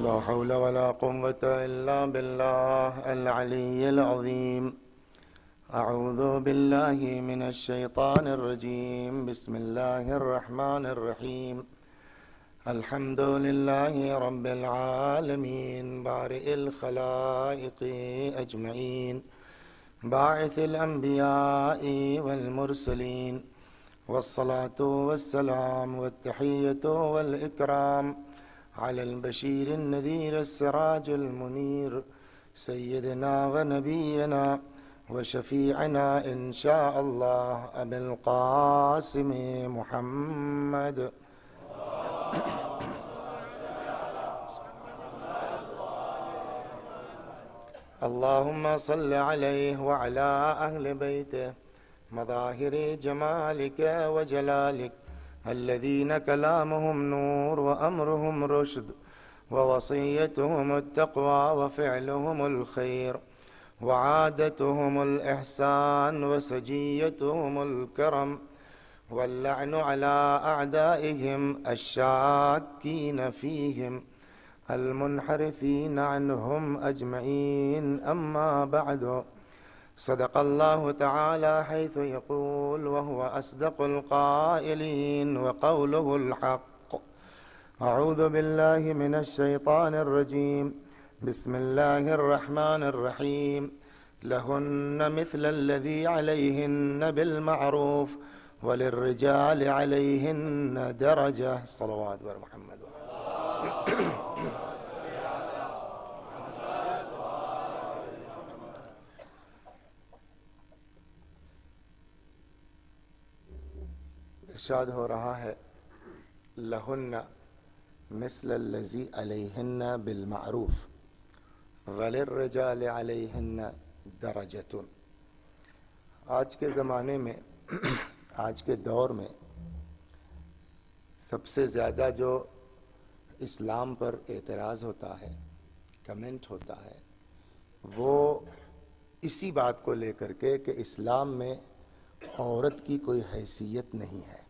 لا حول ولا قوة إلا بالله العلي العظيم. أعوذ بالله من الشيطان الرجيم. بسم الله الرحمن الرحيم. الحمد لله رب العالمين بارئ الخلائق أجمعين باعث الأنبياء والمرسلين والصلاة والسلام والتحية والإكرام على البشير النذير السراج المنير سيدنا ونبينا وشفيعنا إن شاء الله أبي القاسم محمد. اللهم صل عليه وعلى أهل بيته مظاهر جمالك وجلالك الذين كلامهم نور وأمرهم رشد ووصيتهم التقوى وفعلهم الخير وعادتهم الإحسان وسجيتهم الكرم واللعن على أعدائهم الشاكين فيهم المنحرفين عنهم أجمعين. أما بعد، صدق الله تعالى حيث يقول وهو أصدق القائلين وقوله الحق. أعوذ بالله من الشيطان الرجيم. بسم الله الرحمن الرحيم. لهن مثل الذي عليهن بالمعروف وللرجال عليهن درجة. صلوات محمد. ارشاد ہو رہا ہے لہن مثل الذی علیہن بالمعروف وللرجال علیہن درجۃ. آج کے زمانے میں آج کے دور میں سب سے زیادہ جو اسلام پر اعتراض ہوتا ہے، کمنٹ ہوتا ہے، وہ اسی بات کو لے کر کے کہ اسلام میں عورت کی کوئی حیثیت نہیں ہے.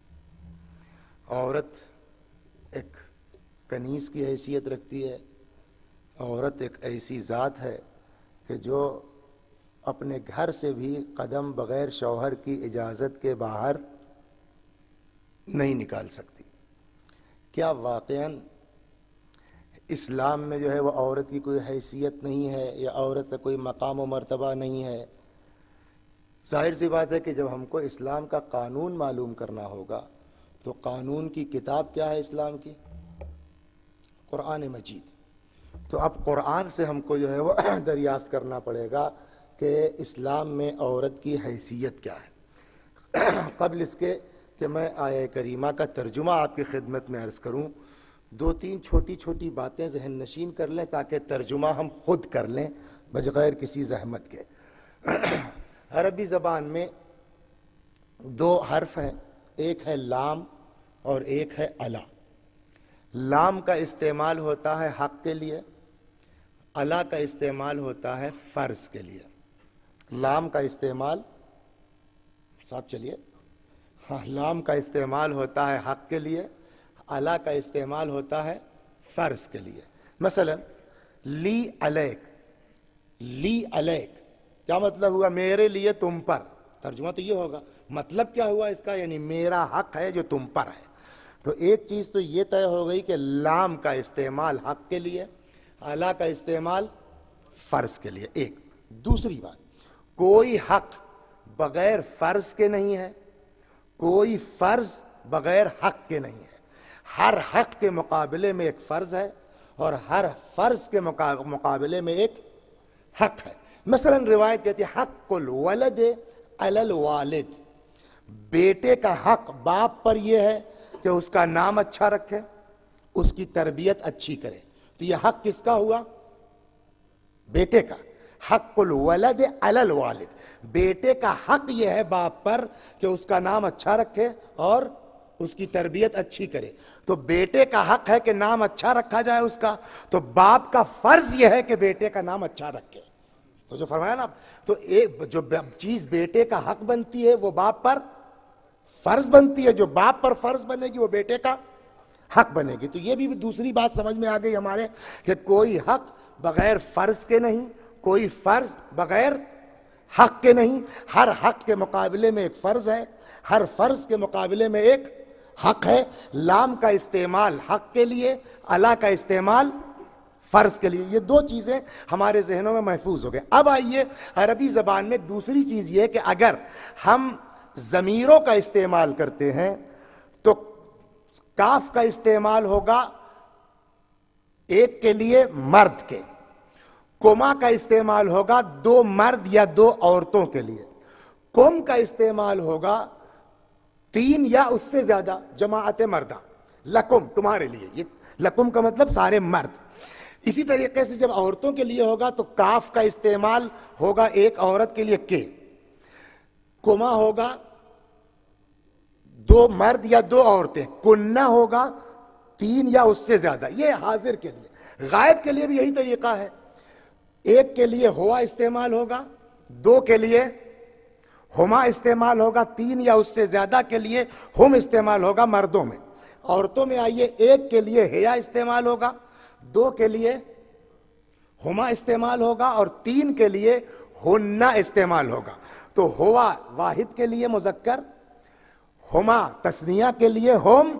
عورت ایک کنیز کی حیثیت رکھتی ہے. عورت ایک ایسی ذات ہے کہ جو اپنے گھر سے بھی قدم بغیر شوہر کی اجازت کے باہر نہیں نکال سکتی. کیا واقعاً اسلام میں جو ہے وہ عورت کی کوئی حیثیت نہیں ہے یا عورت کا کوئی مقام و مرتبہ نہیں ہے؟ ظاہر سی بات ہے کہ جب ہم کو اسلام کا قانون معلوم کرنا ہوگا تو قانون کی کتاب کیا ہے اسلام کی؟ قرآن مجید. تو اب قرآن سے ہم کو جو ہے وہ دریافت کرنا پڑے گا کہ اسلام میں عورت کی حیثیت کیا ہے. قبل اس کے کہ میں آیہ کریمہ کا ترجمہ آپ کی خدمت میں عرض کروں، دو تین چھوٹی چھوٹی باتیں ذہن نشین کر لیں تاکہ ترجمہ ہم خود کر لیں بغیر کسی زحمت کے. عربی زبان میں دو حرف ہیں، ایک ہے لام اور ایک ہے الا. لام کا استعمال ہوتا ہے حق کے لیے، الا کا استعمال ہوتا ہے فرض کے لیے. لام کا استعمال ساتھ چلیے، لام کا استعمال ہوتا ہے حق کے لیے، الا کا استعمال ہوتا ہے فرض کے لیے. مثلا لی علیک، لی علیک کیا مطلب ہوا؟ میرے لیے تم پر. ترجمہ تو یہ ہوگا. مطلب کیا ہوا اس کا؟ یعنی میرا حق ہے جو تم پر ہے. تو ایک چیز تو یہ طے ہو گئی کہ لام کا استعمال حق کے لیے، الا کا استعمال فرض کے لیے. ایک دوسری بات، کوئی حق بغیر فرض کے نہیں ہے، کوئی فرض بغیر حق کے نہیں ہے. ہر حق کے مقابلے میں ایک فرض ہے اور ہر فرض کے مقابلے میں ایک حق ہے. مثلا روایت کہتی ہے حق الولد علی الوالد. بیٹے کا حق باپ پر یہ ہے کہ اس کا نام اچھا رکھے، اس کی تربیت اچھی کرے. تو یہ حق کس کا ہوا؟ بیٹے کا. حق الولد علی الوالد، بیٹے کا حق یہ ہے باپ پر کہ اس کا نام اچھا رکھے اور اس کی تربیت اچھی کرے. تو بیٹے کا حق ہے کہ نام اچھا رکھا جائے اس کا، تو باپ کا فرض یہ ہے کہ بیٹے کا نام اچھا رکھے. تو جو فرمایا نا، تو ایک جو چیز بیٹے کا حق بنتی ہے وہ باپ پر فرض بنتی ہے. جو باپ پر فرض بنے گی وہ بیٹے کا حق بنے گی۔ تو یہ بھی دوسری بات سمجھ میں آ گئی ہمارے کہ کوئی حق بغیر فرض کے نہیں، کوئی فرض بغیر حق کے نہیں، ہر حق کے مقابلے میں ایک فرض ہے، ہر فرض کے مقابلے میں ایک حق ہے۔ لام کا استعمال حق کے لیے، الا کا استعمال فرض کے لیے، یہ دو چیزیں ہمارے ذہنوں میں محفوظ ہو گئے۔ اب آئیے عربی زبان میں دوسری چیز یہ کہ اگر ہم ضمیروں کا استعمال کرتے ہیں تو کاف کا استعمال ہوگا ایک کے لیے مرد کے، کما کا استعمال ہوگا دو مرد یا دو عورتوں کے لیے، کم کا استعمال ہوگا تین یا اس سے زیادہ جماعت مردہ، لکم تمہارے لیے، یہ لکم کا مطلب سارے مرد۔ اسی طریقے سے جب عورتوں کے لیے ہوگا تو کاف کا استعمال ہوگا ایک عورت کے لیے کے، کما ہوگا دو مرد یا دو عورتیں، کننا ہوگا تین یا اس سے زیادہ، یہ حاضر کے لیے۔ غائب کے لیے بھی یہی طریقہ ہے، ایک کے لیے ہوا استعمال ہوگا، دو کے لیے ہما استعمال ہوگا، تین یا اس سے زیادہ کے لیے ہم استعمال ہوگا مردوں میں۔ عورتوں میں آئیے ایک کے لیے ہیا استعمال ہوگا، دو کے لیے ہما استعمال ہوگا اور تین کے لیے ہننا استعمال ہوگا۔ تو ہوا واحد کے لیے مذکر، ہما تثنیہ کے لیے، ہم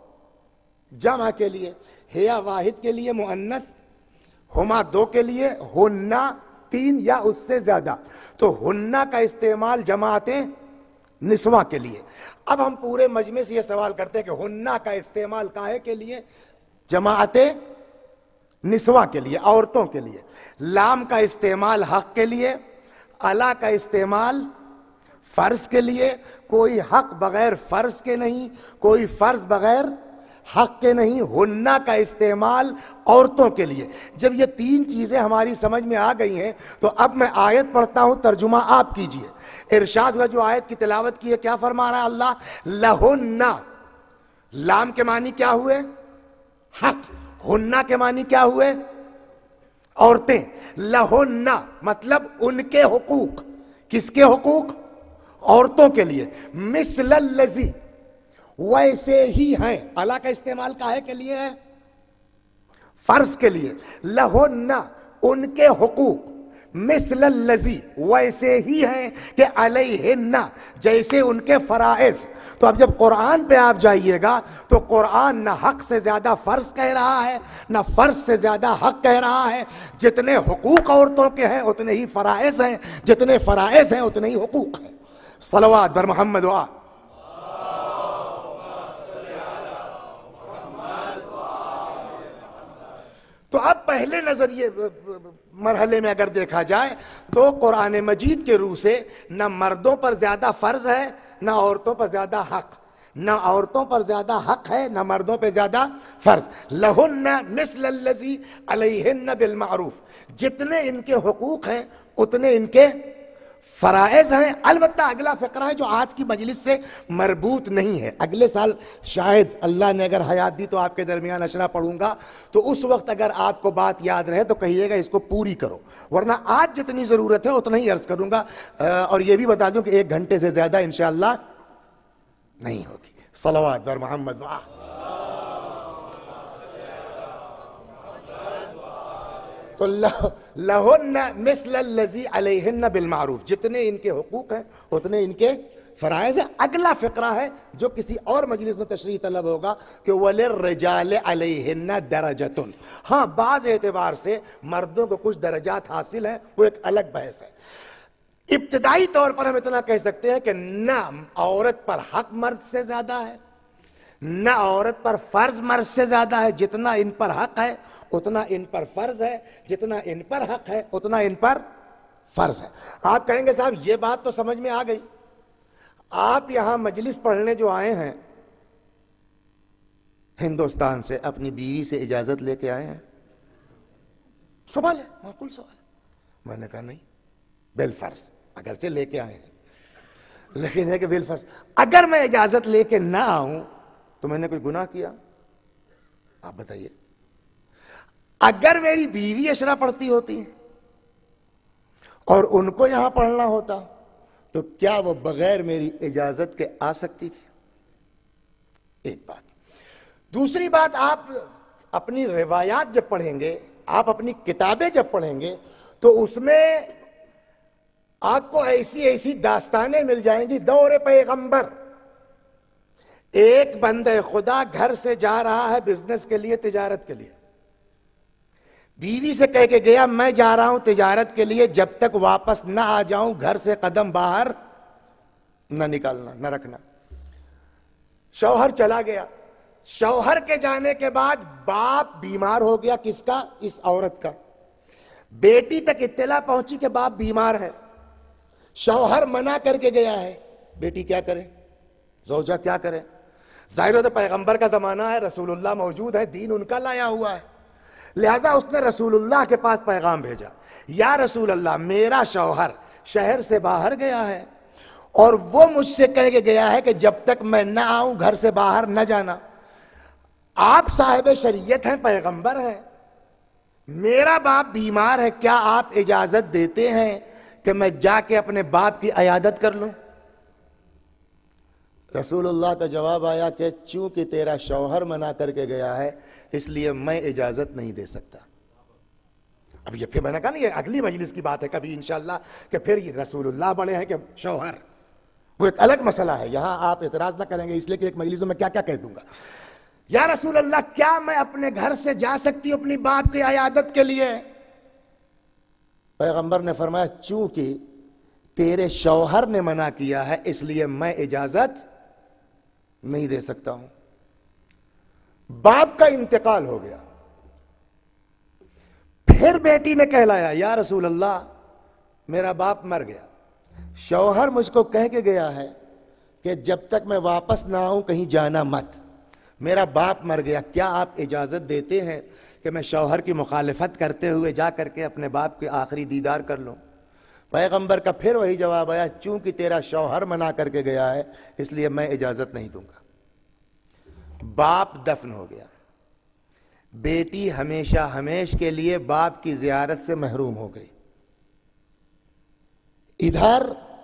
جمع کے لیے، ہیا واحد کے لیے مؤنث، ہما دو کے لیے، ہننا تین یا اس سے زیادہ۔ تو ہننا کا استعمال جماعت نسواں کے لیے۔ اب ہم پورے مجمع سے یہ سوال کرتے ہیں کہ ہننا کا استعمال کاہے کے لیے؟ جماعت نسواں کے لیے، عورتوں کے لیے۔ لام کا استعمال حق کے لیے، الا کا استعمال فرض کے لیے۔ کوئی حق بغیر فرض کے نہیں، کوئی فرض بغیر حق کے نہیں۔ ہننا کا استعمال عورتوں کے لیے۔ جب یہ تین چیزیں ہماری سمجھ میں آ گئی ہیں تو اب میں آیت پڑھتا ہوں، ترجمہ آپ کیجئے۔ ارشاد ہوا، جو آیت کی تلاوت کی ہے، کیا فرما رہا ہے اللہ؟ لہن، لام کے معنی کیا ہوئے؟ حق۔ ہننا کے معنی کیا ہوئے؟ عورتیں۔ لہن مطلب ان کے حقوق۔ کس کے حقوق؟ عورتوں کے لیے۔ مثل الذی، ویسے ہی ہیں۔ الا کا استعمال کاہے کے لیے ہے؟ فرض کے لیے۔ لہن ان کے حقوق، مثل الذی ویسے ہی ہیں کہ علیہن جیسے ان کے فرائض۔ تو اب جب قرآن پہ آپ جائیے گا تو قرآن نہ حق سے زیادہ فرض کہہ رہا ہے، نہ فرض سے زیادہ حق کہہ رہا ہے۔ جتنے حقوق عورتوں کے ہیں اتنے ہی فرائض ہیں، جتنے فرائض ہیں اتنے ہی حقوق ہیں۔ صلوات بر محمد و آل۔ تو اب پہلے نظریے مرحلے میں اگر دیکھا جائے تو قرآن مجید کے روح سے نہ مردوں پر زیادہ فرض ہے، نہ عورتوں پر زیادہ حق، نہ عورتوں پر زیادہ حق ہے، نہ مردوں پہ زیادہ فرض۔ لہن مثل الذی علیہن بالمعروف، جتنے ان کے حقوق ہیں اتنے ان کے فرائض ہیں۔ البتہ اگلا فقرہ ہے جو آج کی مجلس سے مربوط نہیں ہے، اگلے سال شاید اللہ نے اگر حیات دی تو آپ کے درمیان اشرا پڑھوں گا، تو اس وقت اگر آپ کو بات یاد رہے تو کہیے گا اس کو پوری کرو، ورنہ آج جتنی ضرورت ہے اتنا ہی عرض کروں گا۔ اور یہ بھی بتا دوں کہ 1 گھنٹے سے زیادہ انشاءاللہ نہیں ہوگی۔ صلوات بر محمد و آل۔ تو لہن مثل الذی علیہن بالمعروف، جتنے ان کے حقوق ہیں اتنے ان کے فرائض ہیں۔ اگلا فقرہ ہے جو کسی اور مجلس میں تشریح طلب ہوگا کہ وَلِلرِّجَالِ عَلَيْهِنَّ دَرَجَةٌ، ہاں بعض اعتبار سے مردوں کو کچھ درجات حاصل ہیں، وہ ایک الگ بحث ہے۔ ابتدائی طور پر ہم اتنا کہہ سکتے ہیں کہ نہ عورت پر حق مرد سے زیادہ ہے، نہ عورت پر فرض مرد سے زیادہ ہے۔ جتنا ان پر حق ہے اتنا ان پر فرض ہے، جتنا ان پر حق ہے اتنا ان پر فرض ہے۔ آپ کہیں گے صاحب یہ بات تو سمجھ میں آ گئی، آپ یہاں مجلس پڑھنے جو آئے ہیں ہندوستان سے، اپنی بیوی سے اجازت لے کے آئے ہیں؟ سوال ہے، معقول سوال ہے۔ میں نے کہا نہیں، بالفرض، اگرچہ لے کے آئے ہیں لیکن ہے کہ بالفرض۔ اگر میں اجازت لے کے نہ آؤں تو میں نے کوئی گناہ کیا؟ آپ بتائیے۔ اگر میری بیوی اشرا پڑھتی ہوتی اور ان کو یہاں پڑھنا ہوتا تو کیا وہ بغیر میری اجازت کے آ سکتی تھی؟ ایک بات۔ دوسری بات، آپ اپنی روایات جب پڑھیں گے، آپ اپنی کتابیں جب پڑھیں گے، تو اس میں آپ کو ایسی ایسی داستانیں مل جائیں گی. دور پیغمبر ایک بندے خدا گھر سے جا رہا ہے بزنس کے لیے، تجارت کے لیے، بیوی سے کہہ کے گیا میں جا رہا ہوں تجارت کے لیے، جب تک واپس نہ آ جاؤں گھر سے قدم باہر نہ نکالنا، نہ رکھنا. شوہر چلا گیا. شوہر کے جانے کے بعد باپ بیمار ہو گیا. کس کا؟ اس عورت کا. بیٹی تک اطلاع پہنچی کہ باپ بیمار ہے. شوہر منع کر کے گیا ہے. بیٹی کیا کرے؟ زوجہ کیا کرے؟ ظاہر ہے پیغمبر کا زمانہ ہے، رسول اللہ موجود ہے، دین ان کا لایا ہوا ہے، لہذا اس نے رسول اللہ کے پاس پیغام بھیجا. یا رسول اللہ، میرا شوہر شہر سے باہر گیا ہے اور وہ مجھ سے کہہ کے گیا ہے کہ جب تک میں نہ آؤں گھر سے باہر نہ جانا. آپ صاحب شریعت ہیں، پیغمبر ہیں، میرا باپ بیمار ہے، کیا آپ اجازت دیتے ہیں کہ میں جا کے اپنے باپ کی عیادت کر لوں؟ رسول اللہ کا جواب آیا کہ چونکہ تیرا شوہر منع کر کے گیا ہے اس لیے میں اجازت نہیں دے سکتا. اب یہ پھر میں نے کہا نا یہ اگلی مجلس کی بات ہے کبھی انشاءاللہ، کہ پھر یہ رسول اللہ بڑے ہیں کہ شوہر، وہ ایک الگ مسئلہ ہے. یہاں آپ اعتراض نہ کریں گے اس لیے کہ ایک مجلس میں میں کیا کیا کہہ دوں گا. یا رسول اللہ، کیا میں اپنے گھر سے جا سکتی ہوں اپنی باپ کی عیادت کے لیے؟ پیغمبر نے فرمایا چونکہ تیرے شوہر نے منع کیا ہے اس لیے میں اجازت نہیں دے سکتا ہوں. باپ کا انتقال ہو گیا. پھر بیٹی نے کہلایا یا رسول اللہ میرا باپ مر گیا، شوہر مجھ کو کہہ کے گیا ہے کہ جب تک میں واپس نہ آؤں کہیں جانا مت، میرا باپ مر گیا، کیا آپ اجازت دیتے ہیں کہ میں شوہر کی مخالفت کرتے ہوئے جا کر کے اپنے باپ کے آخری دیدار کر لوں؟ پیغمبر کا پھر وہی جواب آیا چونکہ تیرا شوہر منع کر کے گیا ہے اس لیے میں اجازت نہیں دوں گا. باپ دفن ہو گیا. بیٹی ہمیشہ ہمیش کے لیے باپ کی زیارت سے محروم ہو گئی. ادھر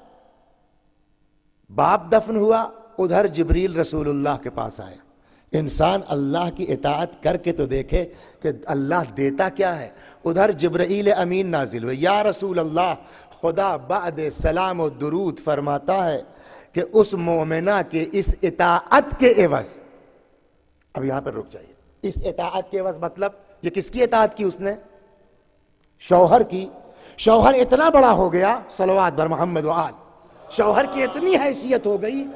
باپ دفن ہوا، ادھر جبریل رسول اللہ کے پاس آئے. انسان اللہ کی اطاعت کر کے تو دیکھے کہ اللہ دیتا کیا ہے. ادھر جبرائیل امین نازل ہوئے. یا رسول اللہ، خدا بعد سلام و درود فرماتا ہے کہ اس مومنہ کے اس اطاعت کے عوض، اب یہاں پر رک جائیے، اس اطاعت کے عوض مطلب یہ کس کی اطاعت کی؟ اس نے شوہر کی. شوہر اتنا بڑا ہو گیا، صلوات بر محمد و آل، شوہر کی اتنی حیثیت ہو گئی.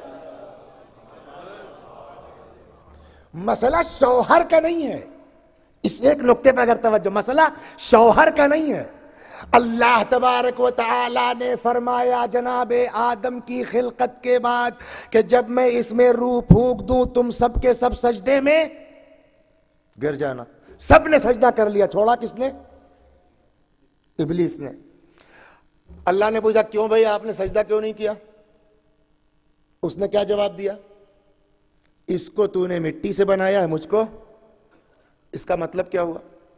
مسئلہ شوہر کا نہیں ہے، اس ایک نقطے پر اگر توجہ، مسئلہ شوہر کا نہیں ہے. اللہ تبارک و تعالی نے فرمایا جناب آدم کی خلقت کے بعد کہ جب میں اس میں روح پھونک دوں تم سب کے سب سجدے میں گر جانا. سب نے سجدہ کر لیا، چھوڑا کس نے؟ ابلیس نے. اللہ نے پوچھا کیوں بھائی آپ نے سجدہ کیوں نہیں کیا؟ اس نے کیا جواب دیا؟ اس کو تو نے مٹی سے بنایا ہے، مجھ کو. اس کا مطلب کیا ہوا؟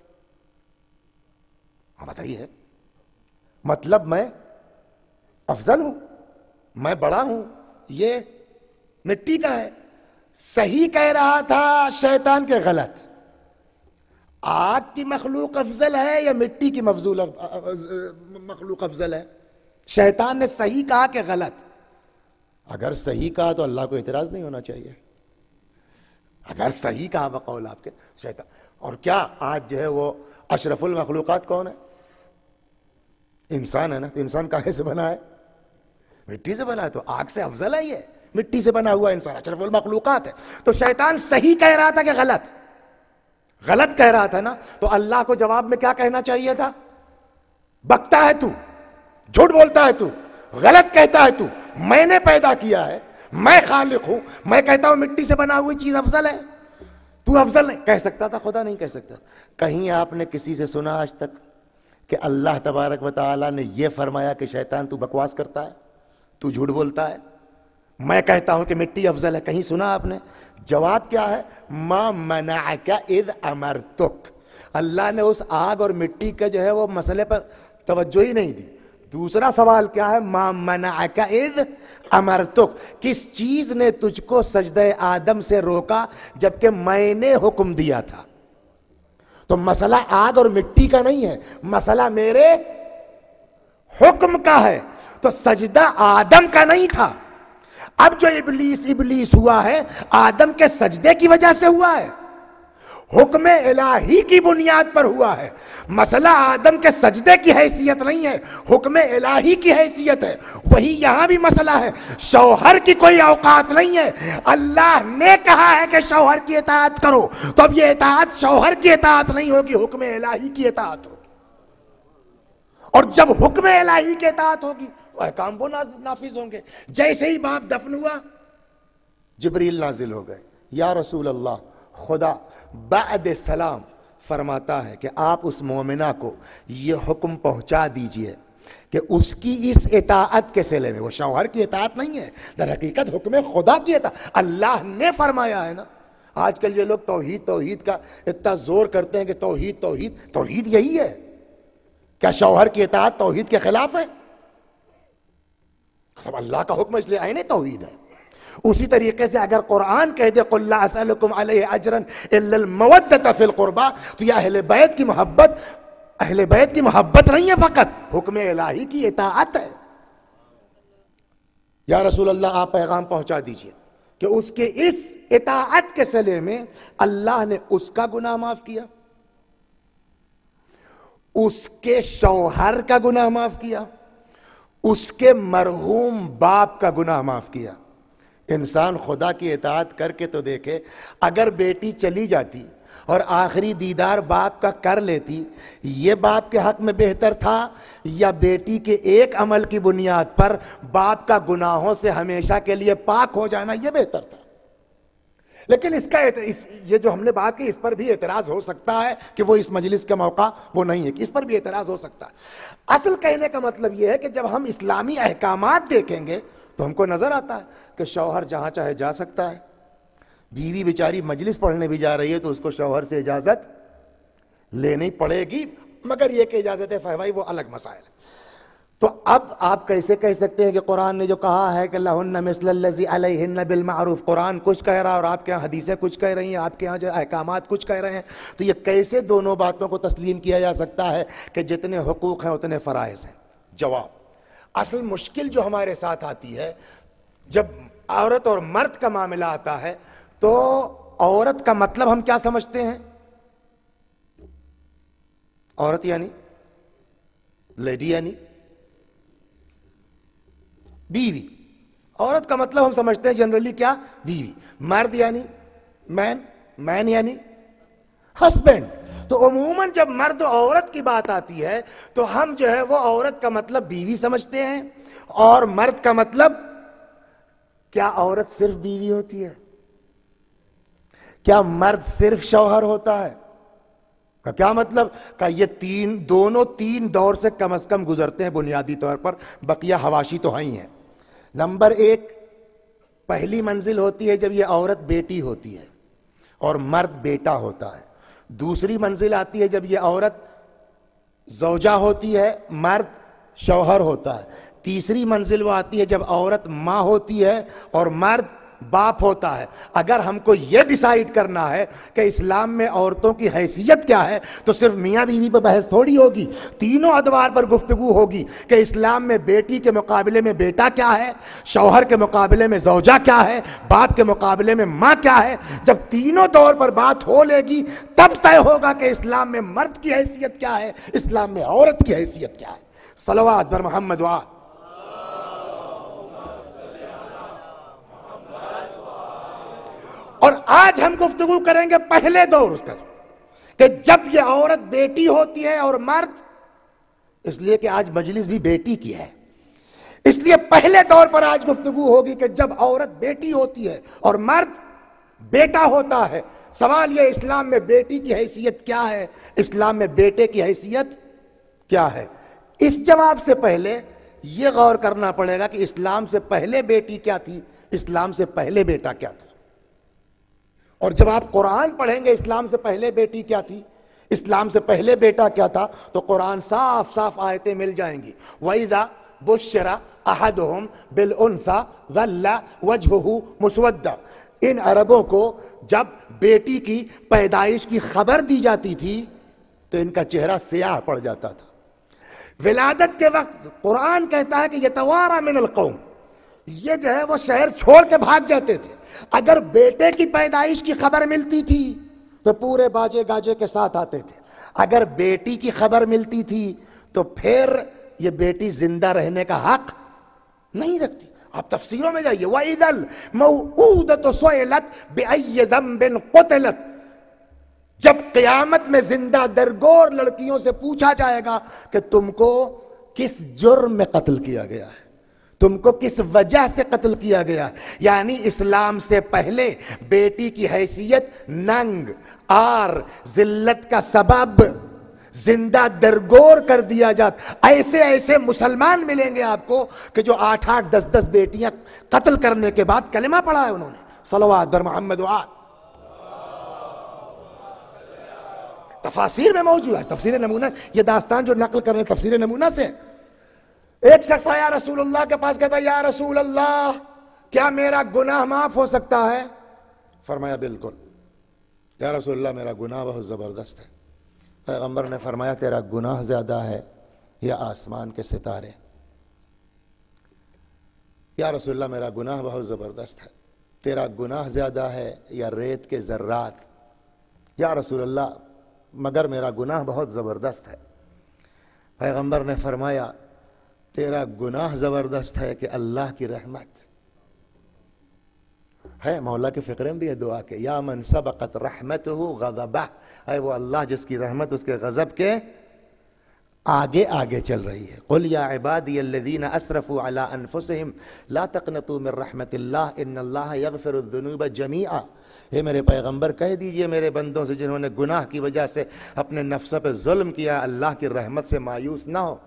بتائیے. مطلب میں افضل ہوں، میں بڑا ہوں، یہ مٹی کا ہے. صحیح کہہ رہا تھا شیطان کے غلط. آگ کی مخلوق افضل ہے یا مٹی کی مخلوق افضل ہے؟ شیطان نے صحیح کہا کہ غلط؟ اگر صحیح کہا تو اللہ کو اعتراض نہیں ہونا چاہیے. اگر صحیح کہا بقول آپ کے شیطان. اور کیا آج جو ہے وہ اشرف المخلوقات کون ہے؟ انسان ہے نا. تو انسان کاہے سے بنا ہے؟ مٹی سے بنا ہے. تو آگ سے افضل ہے یہ مٹی سے بنا ہوا انسان، اشرف المخلوقات ہے. تو شیطان صحیح کہہ رہا تھا کہ غلط؟ غلط کہہ رہا تھا نا. تو اللہ کو جواب میں کیا کہنا چاہیے تھا؟ بکتا ہے تو، جھوٹ بولتا ہے تو، غلط کہتا ہے تو، میں نے پیدا کیا ہے، میں خالق ہوں، میں کہتا ہوں مٹی سے بنا ہوئی چیز افضل ہے، تو افضل نہیں کہہ سکتا تھا. خدا نہیں کہہ سکتا. کہیں آپ نے کسی سے سنا آج تک کہ اللہ تبارک و تعالی نے یہ فرمایا کہ شیطان تو بکواس کرتا ہے، تو جھوٹ بولتا ہے، میں کہتا ہوں کہ مٹی افضل ہے؟ کہیں سنا آپ نے؟ جواب کیا ہے؟ ما منعک اذ امرتک. اللہ نے اس آگ اور مٹی کا جو ہے وہ مسئلے پر توجہ ہی نہیں دی. دوسرا سوال کیا ہے؟ ما منعک اذ امرتک، کس چیز نے تجھ کو سجدہ آدم سے روکا جبکہ میں نے حکم دیا تھا؟ تو مسئلہ آگ اور مٹی کا نہیں ہے، مسئلہ میرے حکم کا ہے، تو سجدہ آدم کا نہیں تھا۔ اب جو ابلیس ہوا ہے آدم کے سجدے کی وجہ سے ہوا ہے، حکم الہی کی بنیاد پر ہوا ہے۔ مسئلہ آدم کے سجدے کی حیثیت نہیں ہے، حکم الہی کی حیثیت ہے۔ وہی یہاں بھی مسئلہ ہے، شوہر کی کوئی اوقات نہیں ہے، اللہ نے کہا ہے کہ شوہر کی اطاعت کرو، تو اب یہ اطاعت شوہر کی اطاعت نہیں ہوگی، حکم الہی کی اطاعت ہوگی۔ اور جب حکم الہی کی اطاعت ہوگی احکام وہ نافذ ہوں گے۔ جیسے ہی باپ دفن ہوا جبریل نازل ہو گئے، یا رسول اللہ، خدا بعد سلام فرماتا ہے کہ آپ اس مومنہ کو یہ حکم پہنچا دیجئے کہ اس کی اس اطاعت کے صلے میں، وہ شوہر کی اطاعت نہیں ہے، در حقیقت حکم خدا کی اطاعت، اللہ نے فرمایا ہے نا۔ آج کل یہ لوگ توحید کا اتنا زور کرتے ہیں کہ توحید یہی ہے کیا؟ شوہر کی اطاعت توحید کے خلاف ہے؟ اللہ کا حکم اس لیے عین توحید ہے۔ اسی طریقے سے اگر قرآن کہہ دے قل لا اسألکم علیہ اجرا الا المودۃ فی القربى، تو یہ اہل بیت کی محبت نہیں ہے، فقط حکم الہی کی اطاعت ہے۔ یا رسول اللہ آپ پیغام پہنچا دیجئے کہ اس کے اس اطاعت کے صلے میں اللہ نے اس کا گناہ معاف کیا، اس کے شوہر کا گناہ معاف کیا، اس کے مرحوم باپ کا گناہ معاف کیا۔ انسان خدا کی اطاعت کر کے تو دیکھے، اگر بیٹی چلی جاتی اور آخری دیدار باپ کا کر لیتی، یہ باپ کے حق میں بہتر تھا یا بیٹی کے ایک عمل کی بنیاد پر باپ کا گناہوں سے ہمیشہ کے لیے پاک ہو جانا یہ بہتر تھا؟ لیکن یہ جو ہم نے بات کی اس پر بھی اعتراض ہو سکتا ہے کہ وہ اس مجلس کا موقع وہ نہیں ہے، کہ اس پر بھی اعتراض ہو سکتا ہے۔ اصل کہنے کا مطلب یہ ہے کہ جب ہم اسلامی احکامات دیکھیں گے تو ہم کو نظر آتا ہے کہ شوہر جہاں چاہے جا سکتا ہے، بیوی بیچاری مجلس پڑھنے بھی جا رہی ہے تو اس کو شوہر سے اجازت لینی پڑے گی، مگر یہ کہ اجازت فہوائی وہ الگ مسائل ہے۔ تو اب آپ کیسے کہہ سکتے ہیں کہ قرآن نے جو کہا ہے کہ لہن مثل الذی علیہن بالمعروف، قرآن کچھ کہہ رہا ہے اور آپ کے ہاں حدیثیں کچھ کہہ رہی ہیں، آپ کے ہاں جو احکامات کچھ کہہ رہے ہیں، تو یہ کیسے دونوں باتوں کو تسلیم کیا جا سکتا ہے کہ جتنے حقوق ہیں اتنے فرائض ہیں؟ جواب، اصل مشکل جو ہمارے ساتھ آتی ہے جب عورت اور مرد کا معاملہ آتا ہے تو عورت کا مطلب ہم کیا سمجھتے ہیں؟ عورت یعنی لیڈی، یعنی بیوی۔ عورت کا مطلب ہم سمجھتے ہیں جنرلی کیا؟ بیوی۔ مرد یعنی مین یعنی ہسبینڈ۔ تو عموماً جب مرد و عورت کی بات آتی ہے تو ہم جو ہے وہ عورت کا مطلب بیوی سمجھتے ہیں، اور مرد کا مطلب کیا؟ عورت صرف بیوی ہوتی ہے؟ کیا مرد صرف شوہر ہوتا ہے؟ کا کیا مطلب؟ کہ یہ دونوں تین دور سے کم از کم گزرتے ہیں بنیادی طور پر، بقیہ حواشی تو ہیں ہی ہیں۔ نمبر ایک، پہلی منزل ہوتی ہے جب یہ عورت بیٹی ہوتی ہے اور مرد بیٹا ہوتا ہے۔ دوسری منزل آتی ہے جب یہ عورت زوجہ ہوتی ہے، مرد شوہر ہوتا ہے۔ تیسری منزل وہ آتی ہے جب عورت ماں ہوتی ہے اور مرد باپ ہوتا ہے۔ اگر ہم کو یہ ڈیسائیڈ کرنا ہے کہ اسلام میں عورتوں کی حیثیت کیا ہے تو صرف میاں بیوی پہ بحث تھوڑی ہوگی، تینوں ادوار پر گفتگو ہوگی کہ اسلام میں بیٹی کے مقابلے میں بیٹا کیا ہے، شوہر کے مقابلے میں زوجہ کیا ہے، باپ کے مقابلے میں ماں کیا ہے۔ جب تینوں دور پر بات ہو لے گی تب طے ہوگا کہ اسلام میں مرد کی حیثیت کیا ہے، اسلام میں عورت کی حیثیت کیا ہے۔ صلوات بر محمد وآل۔ اور آج ہم گفتگو کریں گے پہلے دور پر کہ جب یہ عورت بیٹی ہوتی ہے اور مرد، اس لیے کہ آج مجلس بھی بیٹی کی ہے، اس لیے پہلے دور پر آج گفتگو ہوگی کہ جب عورت بیٹی ہوتی ہے اور مرد بیٹا ہوتا ہے۔ سوال یہ، اسلام میں بیٹی کی حیثیت کیا ہے، اسلام میں بیٹے کی حیثیت کیا ہے؟ اس جواب سے پہلے یہ غور کرنا پڑے گا کہ اسلام سے پہلے بیٹی کیا تھی، اسلام سے پہلے بیٹا کیا تھا۔ اور جب آپ قرآن پڑھیں گے اسلام سے پہلے بیٹی کیا تھی، اسلام سے پہلے بیٹا کیا تھا تو قرآن صاف صاف آیتیں مل جائیں گی. وَإِذَا بُشِّرَ أَحَدُهُمْ بِالْأُنْثَى ظَلَّ وَجْهُهُ مُسْوَدًّا. ان عربوں کو جب بیٹی کی پیدائش کی خبر دی جاتی تھی تو ان کا چہرہ سیاہ پڑ جاتا تھا. ولادت کے وقت قرآن کہتا ہے کہ یتوارا من القوم، یہ جو ہے وہ شہر چھوڑ کے بھاگ جاتے تھے. اگر بیٹے کی پیدائش کی خبر ملتی تھی تو پورے باجے گاجے کے ساتھ آتے تھے. اگر بیٹی کی خبر ملتی تھی تو پھر یہ بیٹی زندہ رہنے کا حق نہیں رکھتی. آپ تفسیروں میں جائیے. وَإِذَا الْمَوْءُودَةُ سُئِلَتْ بِأَيِّ ذَنبٍ قُتِلَتْ، جب قیامت میں زندہ درگور لڑکیوں سے پوچھا جائے گا کہ تم کو کس جرم میں قتل کیا گیا ہے، تم کو کس وجہ سے قتل کیا گیا ہے. یعنی اسلام سے پہلے بیٹی کی حیثیت ننگ، آر، ذلت کا سبب، زندہ درگور کر دیا جاتا. ایسے ایسے مسلمان ملیں گے آپ کو کہ جو 8-8 10-10 بیٹیاں قتل کرنے کے بعد کلمہ پڑھا ہے انہوں نے. صلوات بر محمد و آل. تفاسیر میں موجود ہے. تفسیر نمونہ، یہ داستان جو نقل کر رہے ہیں تفسیر نمونہ سے. ایک شخص آیا رسول اللہ کے پاس، کہتا یا رسول اللہ کیا میرا گناہ معاف ہو سکتا ہے؟ فرمایا بالکل. یا رسول اللہ میرا گناہ بہت زبردست ہے. پیغمبر نے فرمایا تیرا گناہ زیادہ ہے یا آسمان کے ستارے؟ یا رسول اللہ میرا گناہ بہت زبردست ہے. تیرا گناہ زیادہ ہے یا ریت کے ذرات؟ یا رسول اللہ مگر میرا گناہ بہت زبردست ہے. پیغمبر نے فرمایا تیرا گناہ زبردست ہے کہ اللہ کی رحمت ہے. مولا کے فقرے میں بھی ہے دعا کے، یا من سبقت رحمتہ غضبہ، اے وہ اللہ جس کی رحمت اس کے غضب کے آگے آگے چل رہی ہے. قل یا عبادی الذین اسرفوا علی انفسہم لا تقنطوا من رحمت اللہ ان اللہ یغفر الذنوب جمیعا. اے میرے پیغمبر کہہ دیجئے میرے بندوں سے جنہوں نے گناہ کی وجہ سے اپنے نفس پہ ظلم کیا، اللہ کی رحمت سے مایوس نہ ہو.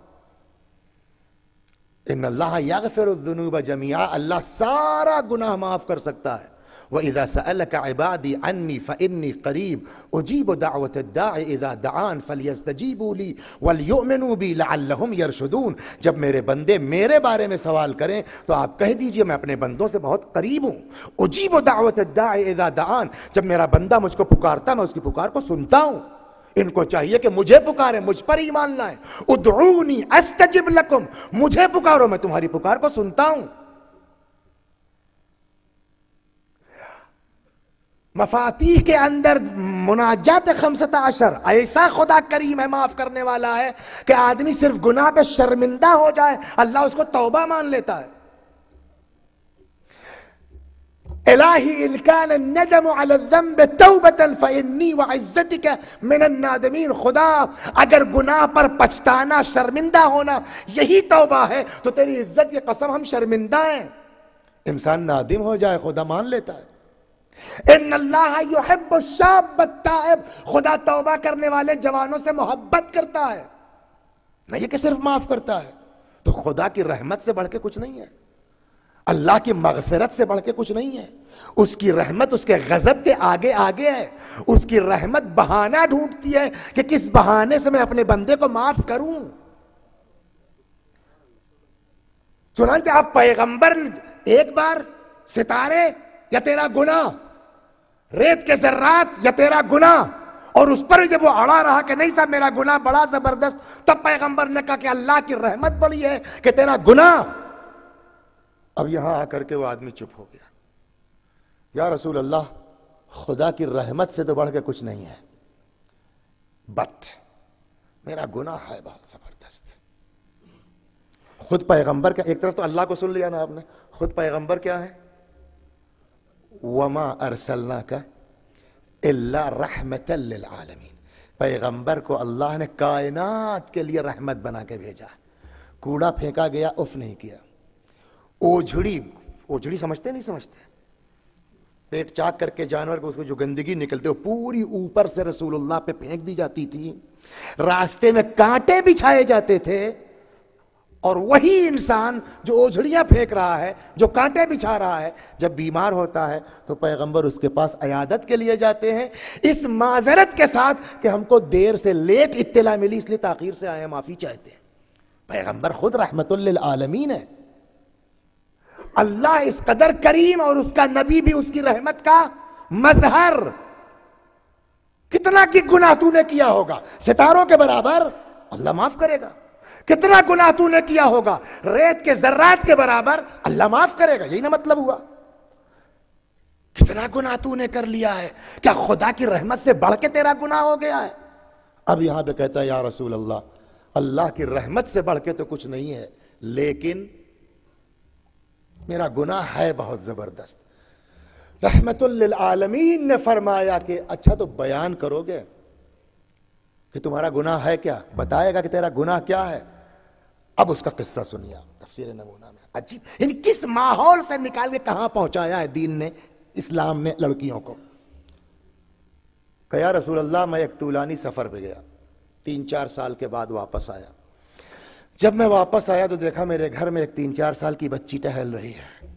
ان اللہ یغفر الذنوب جمیعا، اللہ سارا گناہ معاف کر سکتا ہے. وَإِذَا سَأَلَكَ عِبَادِي عَنِّي فَإِنِّي قَرِيبٌ أُجِيبُ دَعْوَةَ الدَّاعِ إِذَا دَعَانِ فَلْيَسْتَجِيبُوا لِي وَلْيُؤْمِنُوا بِي لَعَلَّهُمْ يَرْشُدُونَ. جب میرے بندے میرے بارے میں سوال کریں تو آپ کہہ دیجئے میں اپنے بندوں سے بہت قریب ہوں. أُجِيبُ دَعْوَةَ الدَّاعِ إِذَا دَعَانِ، جب میرا بندہ مجھ کو پکارتا میں اس کی پکار کو سنتا ہوں. ان کو چاہیے کہ مجھے پکاریں، مجھ پر ایمان لائیں. ادعونی استجب لکم، مجھے پکارو میں تمہاری پکار کو سنتا ہوں. مفاتیح کے اندر مناجات 15 ایسا خدا کریم ہے، معاف کرنے والا ہے کہ آدمی صرف گناہ پہ شرمندہ ہو جائے اللہ اس کو توبہ مان لیتا ہے. الہی ان کان الندم علی الذنب توبۃ فانی وعزتک من النادمین. خدا اگر گناہ پر پچھتانا، شرمندہ ہونا یہی توبہ ہے تو تیری عزت کی قسم ہم شرمندہ ہیں. انسان نادم ہو جائے خدا مان لیتا ہے. ان اللہ یحب الشاب التائب، خدا توبہ کرنے والے جوانوں سے محبت کرتا ہے، نہ یہ کہ صرف معاف کرتا ہے. تو خدا کی رحمت سے بڑھ کے کچھ نہیں ہے، اللہ کی مغفرت سے بڑھ کے کچھ نہیں ہے. اس کی رحمت اس کے غضب کے آگے آگے ہے. اس کی رحمت بہانہ ڈھونڈتی ہے کہ کس بہانے سے میں اپنے بندے کو معاف کروں. چنانچہ آپ پیغمبر ایک بار ستارے یا تیرا گناہ، ریت کے ذرات یا تیرا گناہ، اور اس پر جب وہ اڑا رہا کہ نہیں صاحب میرا گناہ بڑا زبردست، تب پیغمبر نے کہا کہ اللہ کی رحمت بڑی ہے کہ تیرا گناہ. اب یہاں آ کر کے وہ آدمی چپ ہو گیا. یا رسول اللہ خدا کی رحمت سے تو بڑھ کے کچھ نہیں ہے، بٹ میرا گناہ ہے بہت زبردست. خود پیغمبر کا، ایک طرف تو اللہ کو سن لیا نا آپ نے، خود پیغمبر کیا ہے؟ وَمَا أَرْسَلْنَاكَ إِلَّا رَحْمَةً لِلْعَالَمِينَ. پیغمبر کو اللہ نے کائنات کے لیے رحمت بنا کے بھیجا. کوڑا پھینکا گیا اف نہیں کیا. اوجھڑی سمجھتے نہیں سمجھتے، پیٹ چاک کر کے جانور کو اس کو جو گندگی نکلتے وہ پوری اوپر سے رسول اللہ پہ پھینک دی جاتی تھی. راستے میں کانٹے بچھائے جاتے تھے اور وہی انسان جو اوجھڑیاں پھینک رہا ہے، جو کانٹے بچھا رہا ہے، جب بیمار ہوتا ہے تو پیغمبر اس کے پاس عیادت کے لیے جاتے ہیں، اس معذرت کے ساتھ کہ ہم کو دیر سے لیٹ اطلاع ملی، اس لیے تاخیر سے آئے، معافی چاہتے ہیں۔ پیغمبر خود رحمت للعالمین ہے۔ اللہ اس قدر کریم اور اس کا نبی بھی اس کی رحمت کا مظہر۔ کتنا کی گناہ تو نے کیا ہوگا، ستاروں کے برابر، اللہ معاف کرے گا۔ کتنا گناہ تو نے کیا ہوگا، ریت کے ذرات کے برابر، اللہ معاف کرے گا۔ یہی نہ مطلب ہوا۔ کتنا گناہ تو نے کر لیا ہے، کیا خدا کی رحمت سے بڑھ کے تیرا گناہ ہو گیا ہے؟ اب یہاں پہ کہتا ہے یا رسول اللہ، اللہ کی رحمت سے بڑھ کے تو کچھ نہیں ہے، لیکن میرا گناہ ہے بہت زبردست۔ رحمت للعالمین نے فرمایا کہ اچھا تو بیان کرو گے کہ تمہارا گناہ ہے کیا، بتائے گا کہ تیرا گناہ کیا ہے۔ اب اس کا قصہ سنیا تفسیر نمونہ میں، عجیب، یعنی کس ماحول سے نکال کے کہاں پہنچایا ہے دین نے، اسلام نے لڑکیوں کو۔ کہ یا رسول اللہ میں ایک طولانی سفر پہ گیا، 3-4 سال کے بعد واپس آیا۔ جب میں واپس آیا تو دیکھا میرے گھر میں ایک 3-4 سال کی بچی ٹہل رہی ہے۔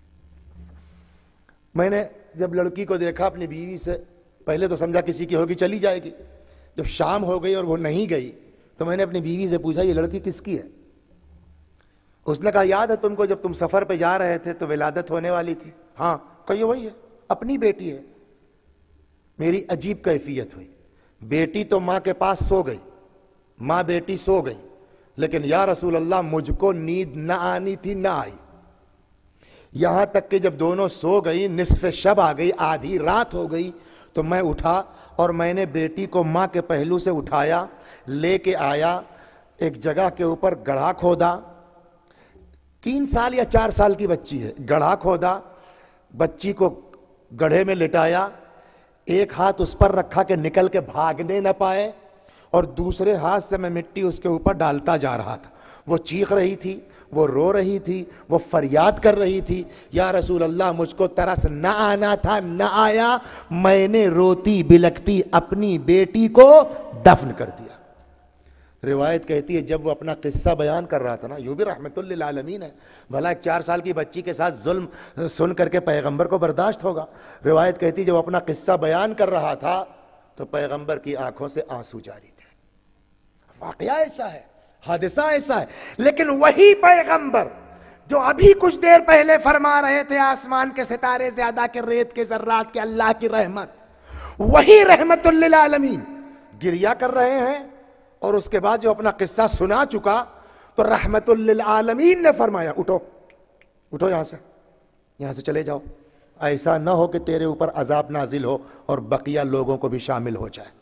میں نے جب لڑکی کو دیکھا اپنی بیوی سے، پہلے تو سمجھا کسی کی ہوگی چلی جائے گی، جب شام ہو گئی اور وہ نہیں گئی تو میں نے اپنی بیوی سے پوچھا یہ لڑکی کس کی ہے؟ اس نے کہا یاد ہے تم کو جب تم سفر پہ جا رہے تھے تو ولادت ہونے والی تھی؟ ہاں۔ کہیے وہی ہے، اپنی بیٹی ہے۔ میری عجیب کیفیت ہوئی، بیٹی تو ماں کے پاس سو گئی، ماں بیٹی سو گئی، لیکن یا رسول اللہ مجھ کو نیند نہ آنی تھی، نہ آئی۔ یہاں تک کہ جب دونوں سو گئی، نصف شب آ گئی، آدھی رات ہو گئی، تو میں اٹھا اور میں نے بیٹی کو ماں کے پہلو سے اٹھایا، لے کے آیا، ایک جگہ کے اوپر گڑھا کھودا، 3 سال یا 4 سال کی بچی ہے، گڑھا کھودا، بچی کو گڑھے میں لٹایا، ایک ہاتھ اس پر رکھا کہ نکل کے بھاگنے نہ پائے، اور دوسرے ہاتھ سے میں مٹی اس کے اوپر ڈالتا جا رہا تھا۔ وہ چیخ رہی تھی، وہ رو رہی تھی، وہ فریاد کر رہی تھی، یا رسول اللہ مجھ کو ترس نہ آنا تھا، نہ آیا، میں نے روتی بلکتی اپنی بیٹی کو دفن کر دیا۔ روایت کہتی ہے جب وہ اپنا قصہ بیان کر رہا تھا نا، یوں بھی رحمت للعالمین ہے، بھلا ایک 4 سال کی بچی کے ساتھ ظلم سن کر کے پیغمبر کو برداشت ہوگا؟ روایت کہتی ہے جب اپنا قصہ بیان کر رہا تھا تو پیغمبر کی آنکھوں سے آنسو جاری تھے۔ واقعہ ایسا ہے، حادثہ ایسا ہے، لیکن وہی پیغمبر جو ابھی کچھ دیر پہلے فرما رہے تھے آسمان کے ستارے زیادہ کہ ریت کے ذرات کے اللہ کی رحمت، وہی رحمت للعالمین گریہ کر رہے ہیں، اور اس کے بعد جو اپنا قصہ سنا چکا تو رحمت للعالمین نے فرمایا اٹھو اٹھو، یہاں سے چلے جاؤ، ایسا نہ ہو کہ تیرے اوپر عذاب نازل ہو اور بقیہ لوگوں کو بھی شامل ہو جائے۔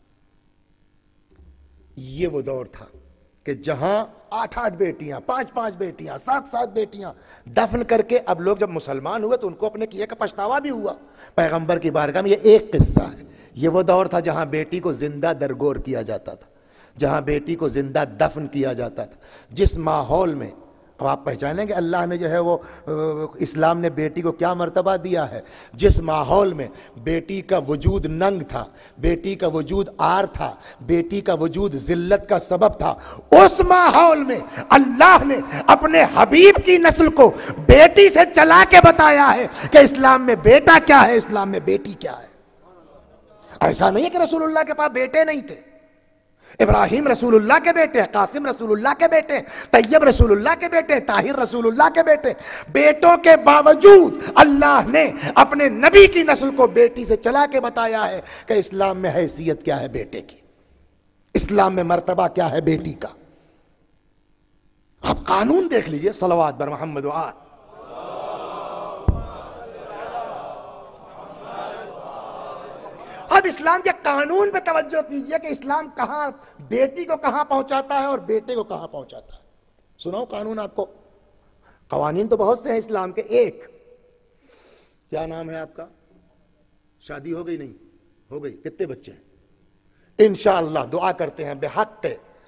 یہ وہ دور تھا کہ جہاں 8-8 بیٹیاں، 5-5 بیٹیاں، 7-7 بیٹیاں دفن کر کے، اب لوگ جب مسلمان ہوئے تو ان کو اپنے کیے کا پچھتاوا بھی ہوا۔ پیغمبر کی بارگاہ میں یہ ایک قصہ ہے۔ یہ وہ دور تھا جہاں بیٹی کو زندہ درگور کیا جاتا تھا، جہاں بیٹی کو زندہ دفن کیا جاتا تھا، جس ماحول میں، اب آپ پہچانیں گے اللہ نے جو ہے وہ اسلام نے بیٹی کو کیا مرتبہ دیا ہے، جس ماحول میں بیٹی کا وجود ننگ تھا، بیٹی کا وجود عار تھا، بیٹی کا وجود ذلت کا سبب تھا، اس ماحول میں اللہ نے اپنے حبیب کی نسل کو بیٹی سے چلا کے بتایا ہے کہ اسلام میں بیٹا کیا ہے، اسلام میں بیٹی کیا ہے۔ ایسا نہیں ہے کہ رسول اللہ کے پاس بیٹے نہیں تھے، ابراہیم رسول اللہ کے بیٹے، قاسم رسول اللہ کے بیٹے، طیب رسول اللہ کے بیٹے، طاہر رسول اللہ کے بیٹے، بیٹوں کے باوجود اللہ نے اپنے نبی کی نسل کو بیٹی سے چلا کے بتایا ہے کہ اسلام میں حیثیت کیا ہے بیٹے کی، اسلام میں مرتبہ کیا ہے بیٹی کا۔ آپ قانون دیکھ لیجئے، صلوات بر محمد و آل۔ اب اسلام کے قانون پہ توجہ کیجئے کہ اسلام کہاں بیٹی کو کہاں پہنچاتا ہے اور بیٹے کو کہاں پہنچاتا ہے۔ سناؤ قانون آپ کو، قوانین تو بہت سے ہیں اسلام کے۔ ایک، کیا نام ہے آپ کا؟ شادی ہو گئی؟ نہیں ہو گئی؟ کتنے بچے ہیں؟ انشاءاللہ دعا کرتے ہیں بحق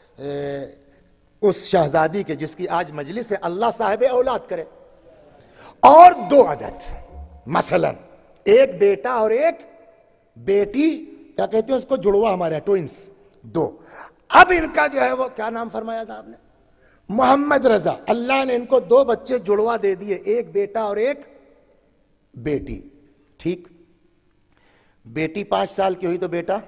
اس شہزادی کے جس کی آج مجلس ہے، اللہ صاحب اولاد کرے، اور 2 عدد، مثلا ایک بیٹا اور ایک بیٹی، کیا کہتے ہیں اس کو، جڑوا ہمارے ٹوئنس، 2۔ اب ان کا جو ہے وہ کیا نام فرمایا تھا آپ نے؟ محمد رضا، اللہ نے ان کو 2 بچے جڑوا دے دیے، ایک بیٹا اور ایک بیٹی. ٹھیک، بیٹی 5 سال کی ہوئی تو بیٹا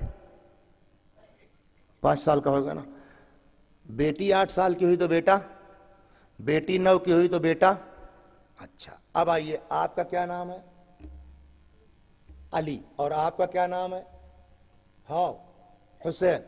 5 سال کا ہوگا نا. بیٹی 8 سال کی ہوئی تو بیٹا، بیٹی 9 کی ہوئی تو بیٹا. اچھا، اب آئیے، آپ کا کیا نام ہے؟ علی. اور آپ کا کیا نام ہے؟ ہاں، حسین.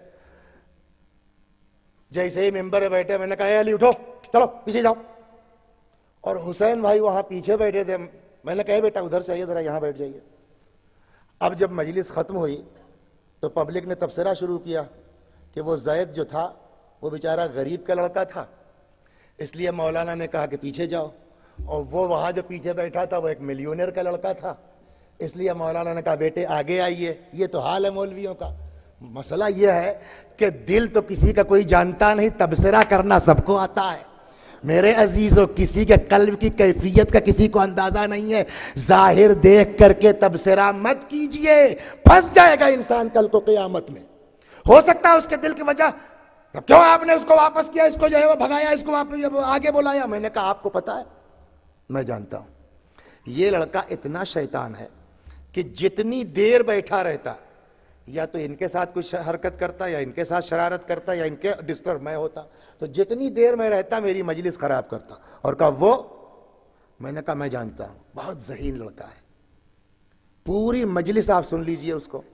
جیسے ہی ممبر پہ بیٹھے میں نے کہا اے علی اٹھو، چلو پیچھے جاؤ. اور حسین بھائی وہاں پیچھے بیٹھے تھے. میں نے کہا بیٹا ادھر سے آئیے، ذرا یہاں بیٹھ جائیے. اب جب مجلس ختم ہوئی تو پبلک نے تبصرہ شروع کیا کہ وہ زید جو تھا وہ بیچارہ غریب کا لڑکا تھا، اس لیے مولانا نے کہا کہ پیچھے جاؤ. اور وہ وہاں جو پیچھے بیٹھا تھا وہ ایک ملینئر کا لڑکا تھا، اس لیے مولانا نے کہا بیٹے آگے آئیے. یہ تو حال ہے مولویوں کا. مسئلہ یہ ہے کہ دل تو کسی کا کوئی جانتا نہیں، تبصرہ کرنا سب کو آتا ہے. میرے عزیزو، کسی کے قلب کی کیفیت کا کسی کو اندازہ نہیں ہے. ظاہر دیکھ کر کے تبصرہ مت کیجئے، پھنس جائے گا انسان کل کو قیامت میں. ہو سکتا ہے اس کے دل کی وجہ کیوں آپ نے اس کو واپس کیا، اس کو جو ہے وہ بھگایا، اس کو واپس آگے بلایا. میں نے کہا آپ کو پتا ہے؟ میں جانتا ہوں. یہ لڑکا اتنا شیطان ہے کہ جتنی دیر بیٹھا رہتا یا تو ان کے ساتھ کچھ حرکت کرتا یا ان کے ساتھ شرارت کرتا یا ان کے ڈسٹرب میں ہوتا، تو جتنی دیر میں رہتا میری مجلس خراب کرتا. اور کہا وہ، میں نے کہا میں جانتا ہوں، بہت ذہین لڑکا ہے. پوری مجلس آپ سن لیجئے اس کو.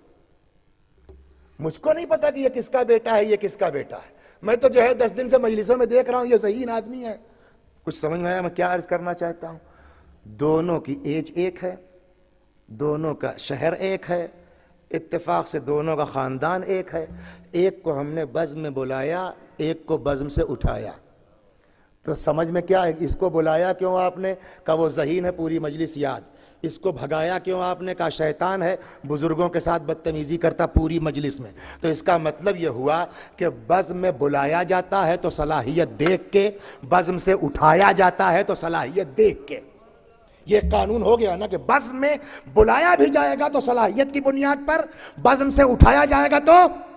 مجھ کو نہیں پتا کہ یہ کس کا بیٹا ہے، یہ کس کا بیٹا ہے. میں تو جو ہے 10 دن سے مجلسوں میں دیکھ رہا ہوں یہ ذہین آدمی ہے. کچھ سمجھ میں آیا میں کیا عرض کرنا چاہتا ہوں؟ دونوں کی ایج ایک ہے، دونوں کا شہر ایک ہے، اتفاق سے دونوں کا خاندان ایک ہے. ایک کو ہم نے بزم میں بلایا، ایک کو بزم سے اٹھایا. تو سمجھ میں کیا ہے؟ اس کو بلایا کیوں آپ نے؟ کہا وہ ذہین ہے، پوری مجلس یاد. اس کو بھگایا کیوں آپ نے؟ کہا شیطان ہے، بزرگوں کے ساتھ بدتمیزی کرتا پوری مجلس میں. تو اس کا مطلب یہ ہوا کہ بزم میں بلایا جاتا ہے تو صلاحیت دیکھ کے، بزم سے اٹھایا جاتا ہے تو صلاحیت دیکھ کے. یہ قانون ہو گیا نا کہ بزم میں بلایا بھی جائے گا تو صلاحیت کی بنیاد پر، بزم سے اٹھایا جائے گا تو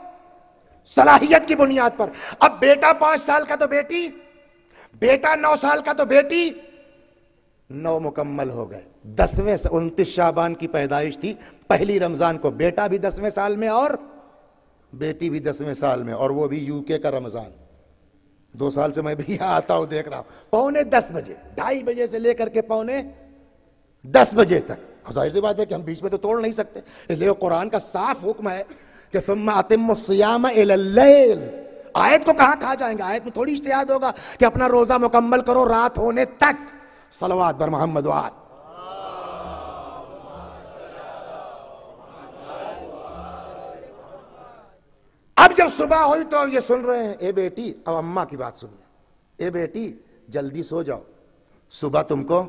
صلاحیت کی بنیاد پر. اب بیٹا 5 سال کا تو بیٹی، بیٹا 9 سال کا تو بیٹی. 9 مکمل ہو گئے. 10ویں 29 شعبان کی پیدائش تھی، پہلی رمضان کو بیٹا بھی 10ویں سال میں اور بیٹی بھی 10ویں سال میں، اور وہ بھی UK کا رمضان. 2 سال سے میں بھی یہاں آتا ہوں، دیکھ رہا ہوں. 9:45 بجے، 2:30 بجے سے لے کر کے 9:45 بجے تک. ظاہر سی بات ہے کہ ہم بیچ میں تو توڑ نہیں سکتے، اس لیے قرآن کا صاف حکم ہے کہ ثم اتموا الصیام الی اللیل. آیت کو کہاں کھا جائیں گے؟ آیت میں تھوڑی اجتہاد ہوگا کہ اپنا روزہ مکمل کرو رات ہونے تک. صلوات بر محمد وآل. اب جب صبح ہوئی تو یہ سن رہے ہیں، اے بیٹی، اب اماں کی بات سنیے، اے بیٹی جلدی سو جاؤ، صبح تم کو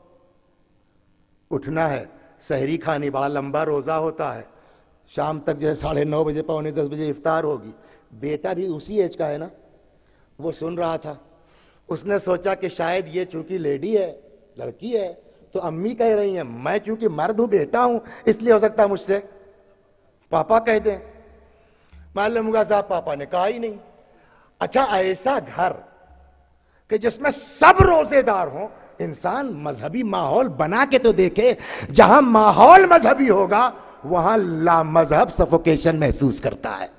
اٹھنا ہے، سحری کھانی، بڑا لمبا روزہ ہوتا ہے، شام تک جو ہے 9:30 بجے 9:45 بجے افطار ہوگی. بیٹا بھی اسی ایج کا ہے نا، وہ سن رہا تھا. اس نے سوچا کہ شاید یہ چونکہ لیڈی ہے، لڑکی ہے، تو امی کہہ رہی ہیں، میں چونکہ مرد ہوں، بیٹا ہوں، اس لیے ہو سکتا ہے مجھ سے پاپا کہہ دیں. معلوم ہوگا صاحب پاپا نے کہا ہی نہیں. اچھا، ایسا گھر کہ جس میں سب روزے دار ہوں، انسان مذہبی ماحول بنا کے تو دیکھے. جہاں ماحول مذہبی ہوگا وہاں لا مذہب سفوکیشن محسوس کرتا ہے.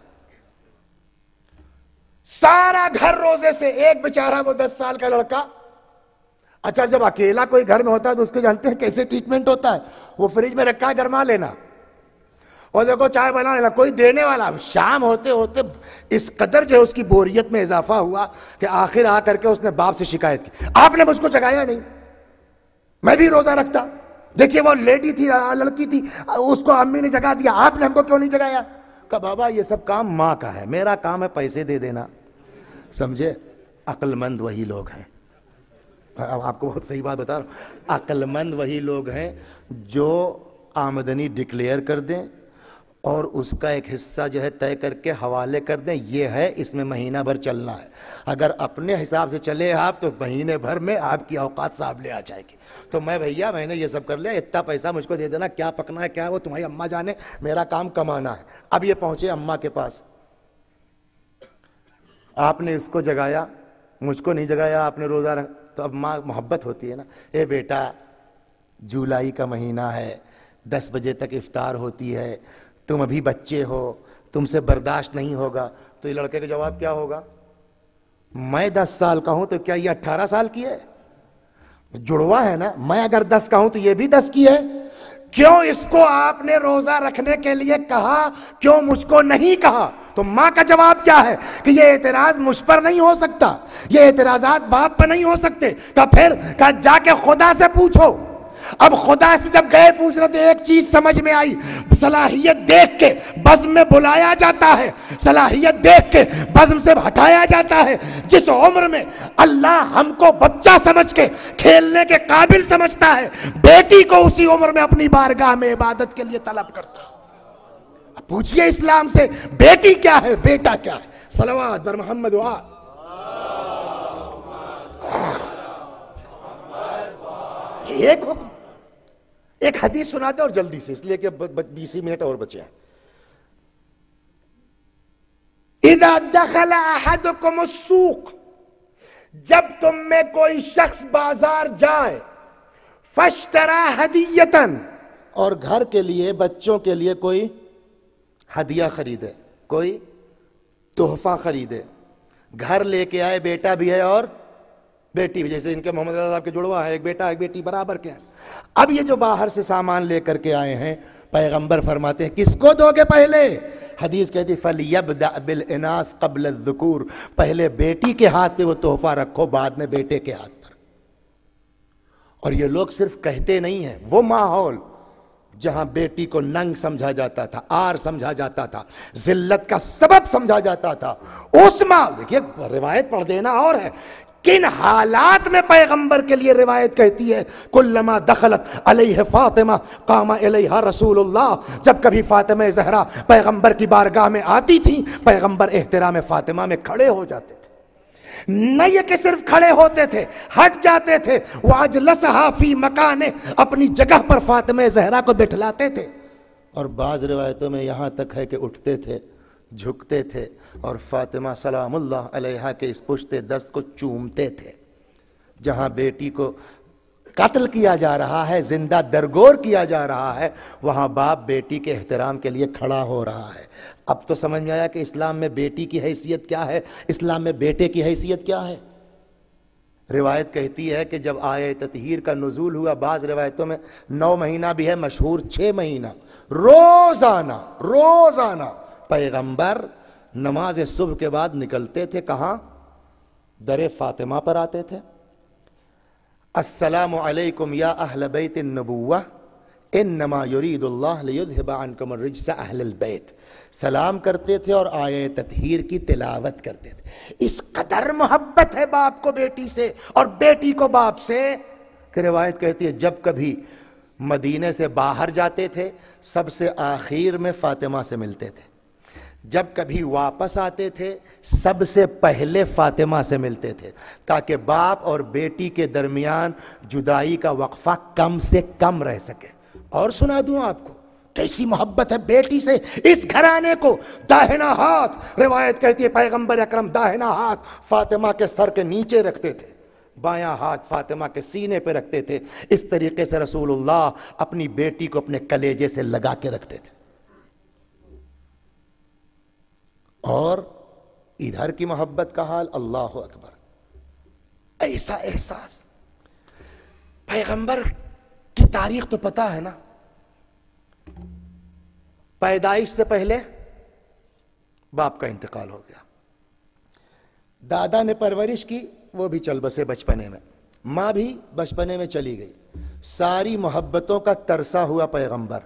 سارا گھر روزے سے، ایک بیچارہ وہ 10 سال کا لڑکا. اچھا، جب اکیلا کوئی گھر میں ہوتا ہے تو اس کے جانتے ہیں کیسے ٹریٹمنٹ ہوتا ہے؟ وہ فریج میں رکھا ہے، گرما لینا، اور دیکھو چائے بنا لینا، کوئی دینے والا. شام ہوتے ہوتے اس قدر جو ہے اس کی بوریت میں اضافہ ہوا کہ آخر آ کر کے اس نے باپ سے شکایت کی، آپ نے مجھ کو جگایا نہیں، میں بھی روزہ رکھتا. دیکھیے وہ لیڈی تھی، لڑکی تھی، اس کو امی نے جگا دیا، آپ نے ہم کو کیوں نہیں جگایا؟ کہ بابا یہ سب کام ماں کا ہے، میرا کام ہے پیسے دے دینا. سمجھے؟ عقل مند وہی لوگ ہیں، اب آپ کو بہت صحیح بات بتا رہا ہوں، عقل مند وہی لوگ ہیں جو آمدنی ڈکلیئر کر دیں اور اس کا ایک حصہ جو ہے طے کر کے حوالے کر دیں. یہ ہے، اس میں مہینہ بھر چلنا ہے. اگر اپنے حساب سے چلے آپ تو مہینے بھر میں آپ کی اوقات صاحب لے آ جائے گی. تو میں بھیا میں نے یہ سب کر لیا، اتنا پیسہ مجھ کو دے دینا، کیا پکنا ہے کیا وہ تمہاری اماں جانے، میرا کام کمانا ہے. اب یہ پہنچے اماں کے پاس، آپ نے اس کو جگایا، مجھ کو نہیں جگایا آپ نے روزہ رکھ. تو اب ماں محبت ہوتی ہے نا. اے بیٹا جولائی کا مہینہ ہے, 10 بجے تک افطار ہوتی ہے, تم ابھی بچے ہو, تم سے برداشت نہیں ہوگا. تو یہ لڑکے کا جواب کیا ہوگا؟ میں 10 سال کا ہوں تو کیا یہ 18 سال کی ہے؟ جڑوا ہے نا. میں اگر 10 کا ہوں تو یہ بھی 10 کی ہے. کیوں اس کو آپ نے روزہ رکھنے کے لیے کہا, کیوں مجھ کو نہیں کہا؟ تو ماں کا جواب کیا ہے کہ یہ اعتراض مجھ پر نہیں ہو سکتا, یہ اعتراضات باپ پر نہیں ہو سکتے. کہا پھر, کہا جا کے خدا سے پوچھو. اب خدا سے جب گئے پوچھنا تو ایک چیز سمجھ میں آئی, صلاحیت دیکھ کے بزم میں بلایا جاتا ہے, صلاحیت دیکھ کے بزم سے ہٹایا جاتا ہے. جس عمر میں اللہ ہم کو بچہ سمجھ کے کھیلنے کے قابل سمجھتا ہے, بیٹی کو اسی عمر میں اپنی بارگاہ میں عبادت کے لیے طلب کرتا ہے. پوچھئے اسلام سے بیٹی کیا ہے, بیٹا کیا ہے. صلوات بر محمد و آل. ایک حدیث سنا دے اور جلدی سے, اس لیے کہ 20 منٹ اور بچے ہیں. اذا دخل احدکم السوق, جب تم میں کوئی شخص بازار جائے, فاشترى ہدیۃ, اور گھر کے لیے بچوں کے لیے کوئی ہدیہ خریدے, کوئی تحفہ خریدے. گھر لے کے آئے, بیٹا بھی ہے اور بیٹی بھی, جیسے ان کے محمد رضا صاحب کے جڑوا ہے, ایک بیٹا ایک بیٹی برابر کے ہیں. اب یہ جو باہر سے سامان لے کر کے آئے ہیں, پیغمبر فرماتے ہیں کس کو دو گے پہلے؟ حدیث کہتی فَلْيَبْدَأْ بِالْإِنَاثِ قَبْلَ الذُّكُورِ, پہلے بیٹی کے ہاتھ پہ وہ تحفہ رکھو, بعد میں بیٹے کے ہاتھ پر. اور یہ لوگ صرف کہتے نہیں ہیں, وہ ماحول جہاں بیٹی کو ننگ سمجھا جاتا تھا, آر سمجھا جاتا تھا, ذلت کا سبب سمجھا جاتا تھا, اس ماحول, دیکھیے روایت پڑھ دینا اور ہے کن حالات میں پیغمبر کے لیے روایت کہتی ہے کلما دخلت علیہ فاطمہ قام الیہا رسول اللہ, جب کبھی فاطمہ زہرا پیغمبر کی بارگاہ میں آتی تھی, پیغمبر احترام فاطمہ میں کھڑے ہو جاتے تھے. نہیں کہ صرف کھڑے ہوتے تھے, ہٹ جاتے تھے. وَأَجْلَسَهَا فِي مَكَانِهِ, اپنی جگہ پر فاطمہ زہرا کو بٹھلاتے تھے. اور بعض روایتوں میں یہاں تک ہے کہ اٹھتے تھے, جھکتے تھے, اور فاطمہ سلام اللہ علیہا کے اس پشت دست کو چومتے تھے. جہاں بیٹی کو قتل کیا جا رہا ہے, زندہ درگور کیا جا رہا ہے, وہاں باپ بیٹی کے احترام کے لیے کھڑا ہو رہا ہے. اب تو سمجھ میں آیا کہ اسلام میں بیٹی کی حیثیت کیا ہے, اسلام میں بیٹے کی حیثیت کیا ہے. روایت کہتی ہے کہ جب آیہ تطہیر کا نزول ہوا, بعض روایتوں میں 9 مہینہ بھی ہے, مشہور 6 مہینہ, روزانہ پیغمبر نماز صبح کے بعد نکلتے تھے. کہاں؟ در فاطمہ پر آتے تھے. السلام علیکم یا اہل بیت النبوہ انما یرید اللہ لیذہب عنکم الرجس اہل البیت, سلام کرتے تھے اور آیہ تطہیر کی تلاوت کرتے تھے. اس قدر محبت ہے باپ کو بیٹی سے اور بیٹی کو باپ سے کہ روایت کہتی ہے جب کبھی مدینے سے باہر جاتے تھے, سب سے آخر میں فاطمہ سے ملتے تھے. جب کبھی واپس آتے تھے, سب سے پہلے فاطمہ سے ملتے تھے, تاکہ باپ اور بیٹی کے درمیان جدائی کا وقفہ کم سے کم رہ سکے. اور سنا دوں آپ کو کیسی محبت ہے بیٹی سے اس گھرانے کو. داہنا ہاتھ, روایت کہتی ہے پیغمبر اکرم داہنا ہاتھ فاطمہ کے سر کے نیچے رکھتے تھے, بایاں ہاتھ فاطمہ کے سینے پہ رکھتے تھے. اس طریقے سے رسول اللہ اپنی بیٹی کو اپنے کلیجے سے لگا کے رکھتے تھے. اور ادھر کی محبت کا حال, اللہ اکبر, ایسا احساس. پیغمبر کی تاریخ تو پتہ ہے نا, پیدائش سے پہلے باپ کا انتقال ہو گیا, دادا نے پرورش کی, وہ بھی چل بسے بچپنے میں, ماں بھی بچپنے میں چلی گئی. ساری محبتوں کا ترسا ہوا پیغمبر.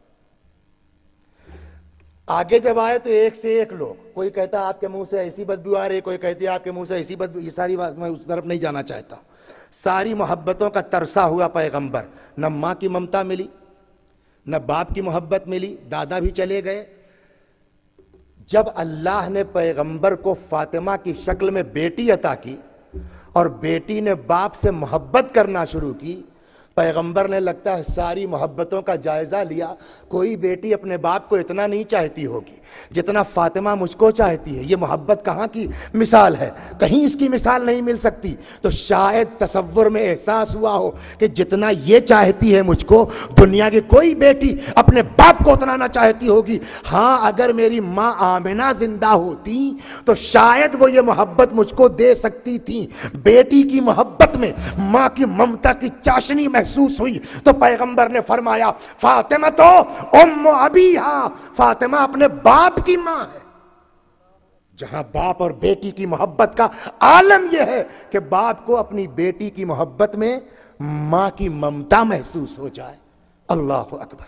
آگے جب آئے تو ایک سے ایک لوگ, کوئی کہتا آپ کے منہ سے ایسی بدبو آ رہی, کوئی کہتی آپ کے منہ سے ایسی بدبو. یہ ساری بات میں اس طرف نہیں جانا چاہتا. ساری محبتوں کا ترسا ہوا پیغمبر. نہ ماں کی ممتا ملی, نہ باپ کی محبت ملی, دادا بھی چلے گئے. جب اللہ نے پیغمبر کو فاطمہ کی شکل میں بیٹی عطا کی اور بیٹی نے باپ سے محبت کرنا شروع کی, پیغمبر نے لگتا ہے ساری محبتوں کا جائزہ لیا، کوئی بیٹی اپنے باپ کو اتنا نہیں چاہتی ہوگی جتنا فاطمہ مجھ کو چاہتی ہے۔ یہ محبت کہاں کی مثال ہے؟ کہیں اس کی مثال نہیں مل سکتی۔ تو شاید تصور میں احساس ہوا ہو کہ جتنا یہ چاہتی ہے مجھ کو، دنیا کی کوئی بیٹی اپنے باپ کو اتنا نہ چاہتی ہوگی۔ ہاں، اگر میری ماں آمنہ زندہ ہوتی تو شاید وہ یہ محبت مجھ کو دے سکتی تھی۔ بیٹی کی محبت میں ماں کی ممتا کی چاشنی محسوس ہوئی تو پیغمبر نے فرمایا فاطمہ تو ام ابیہا، فاطمہ اپنے باپ کی ماں ہے۔ جہاں باپ اور بیٹی کی محبت کا عالم یہ ہے کہ باپ کو اپنی بیٹی کی محبت میں ماں کی ممتا محسوس ہو جائے۔ اللہ اکبر!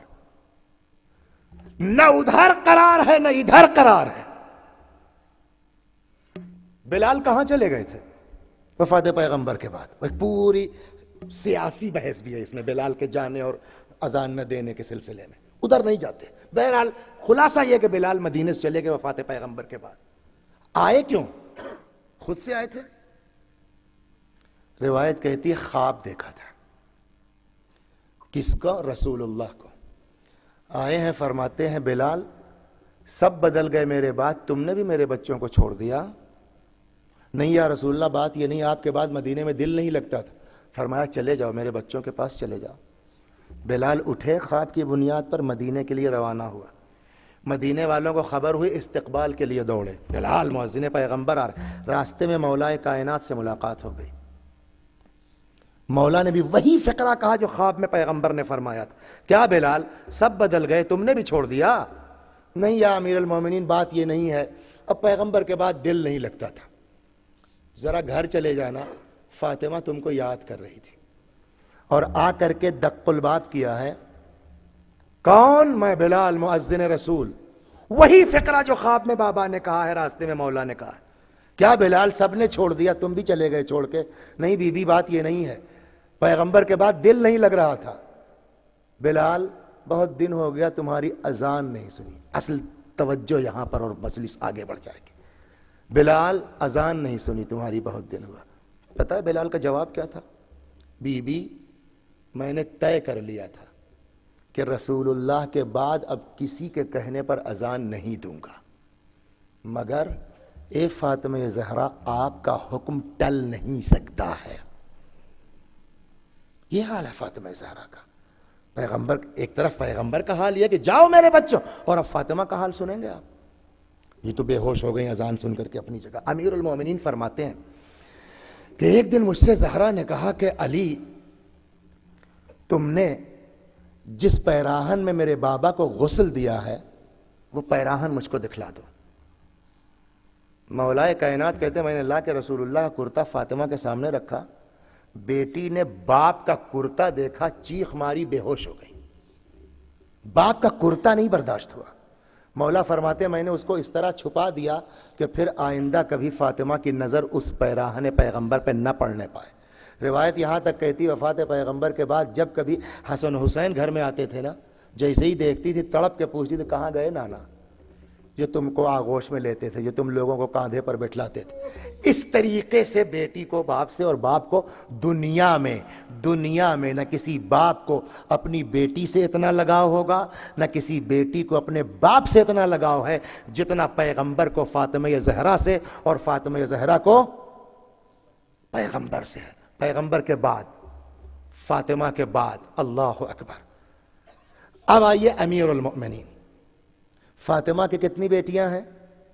نہ ادھر قرار ہے نہ ادھر قرار ہے۔ بلال کہاں چلے گئے تھے وفات پیغمبر کے بعد؟ ایک پوری سیاسی بحث بھی ہے اس میں، بلال کے جانے اور اذان نہ دینے کے سلسلے میں، ادھر نہیں جاتے۔ بہرحال خلاصہ یہ کہ بلال مدینے سے چلے گئے وفات پیغمبر کے بعد۔ آئے کیوں؟ خود سے آئے تھے؟ روایت کہتی ہے خواب دیکھا تھا۔ کس کو؟ رسول اللہ کو۔ آئے ہیں، فرماتے ہیں بلال سب بدل گئے میرے بعد، تم نے بھی میرے بچوں کو چھوڑ دیا؟ نہیں یا رسول اللہ، بات یہ نہیں، آپ کے بعد مدینے میں دل نہیں لگتا تھا۔ فرمایا چلے جاؤ، میرے بچوں کے پاس چلے جاؤ۔ بلال اٹھے، خواب کی بنیاد پر مدینے کے لیے روانہ ہوا۔ مدینے والوں کو خبر ہوئی، استقبال کے لیے دوڑے۔ بلال مؤذن پیغمبر آ رہے، راستے میں مولا کائنات سے ملاقات ہو گئی۔ مولا نے بھی وہی فقرہ کہا جو خواب میں پیغمبر نے فرمایا تھا۔ کیا بلال سب بدل گئے، تم نے بھی چھوڑ دیا؟ نہیں یا امیر المومنین، بات یہ نہیں ہے، اب پیغمبر کے بعد دل نہیں لگتا تھا۔ ذرا گھر چلے جانا، فاطمہ تم کو یاد کر رہی تھی اور آ کر کے دق الباب کیا ہے۔ کون؟ میں بلال مؤذن رسول۔ وہی فقرہ جو خواب میں بابا نے کہا ہے، راستے میں مولا نے کہا ہے۔ کیا بلال سب نے چھوڑ دیا، تم بھی چلے گئے چھوڑ کے؟ نہیں بی بی، بات یہ نہیں ہے، پیغمبر کے بعد دل نہیں لگ رہا تھا۔ بلال بہت دن ہو گیا تمہاری اذان نہیں سنی۔ اصل توجہ یہاں پر اور مجلس آگے بڑھ جائے گی۔ بلال اذان نہیں سنی تمہاری، بہت دن ہوا۔ پتہ ہے بلال کا جواب کیا تھا؟ بی بی، میں نے طے کر لیا تھا کہ رسول اللہ کے بعد اب کسی کے کہنے پر اذان نہیں دوں گا، مگر اے فاطمہ زہرا، آپ کا حکم ٹل نہیں سکتا ہے۔ یہ حال ہے فاطمہ زہرا کا۔ پیغمبر ایک طرف پیغمبر کا حال یہ کہ جاؤ میرے بچوں، اور اب فاطمہ کا حال سنیں گے آپ۔ یہ تو بے ہوش ہو گئی اذان سن کر کے اپنی جگہ۔ امیر المومنین فرماتے ہیں کہ ایک دن مجھ سے زہرا نے کہا کہ علی، تم نے جس پیراہن میں میرے بابا کو غسل دیا ہے وہ پیراہن مجھ کو دکھلا دو۔ مولا کائنات کہتے ہیں میں نے اللہ کے رسول اللہ کا کرتا فاطمہ کے سامنے رکھا، بیٹی نے باپ کا کرتا دیکھا، چیخ ماری، بے ہوش ہو گئی۔ باپ کا کرتا نہیں برداشت ہوا۔ مولا فرماتے ہیں میں نے اس کو اس طرح چھپا دیا کہ پھر آئندہ کبھی فاطمہ کی نظر اس پیراہن پیغمبر پہ نہ پڑنے پائے۔ روایت یہاں تک کہتی وفات پیغمبر کے بعد جب کبھی حسن حسین گھر میں آتے تھے نا، جیسے ہی دیکھتی تھی تڑپ کے پوچھتی تھی کہاں گئے نانا، جو تم کو آغوش میں لیتے تھے، جو تم لوگوں کو کاندھے پر بٹھلاتے تھے۔ اس طریقے سے بیٹی کو باپ سے اور باپ کو دنیا میں نہ کسی باپ کو اپنی بیٹی سے اتنا لگاؤ ہوگا، نہ کسی بیٹی کو اپنے باپ سے اتنا لگاؤ ہے جتنا پیغمبر کو فاطمہ زہرا سے اور فاطمہ زہرا کو پیغمبر سے ہے۔ پیغمبر کے بعد، فاطمہ کے بعد، اللہ اکبر۔ اب آئیے امیر المؤمنین، فاطمہ کی کتنی بیٹیاں ہیں؟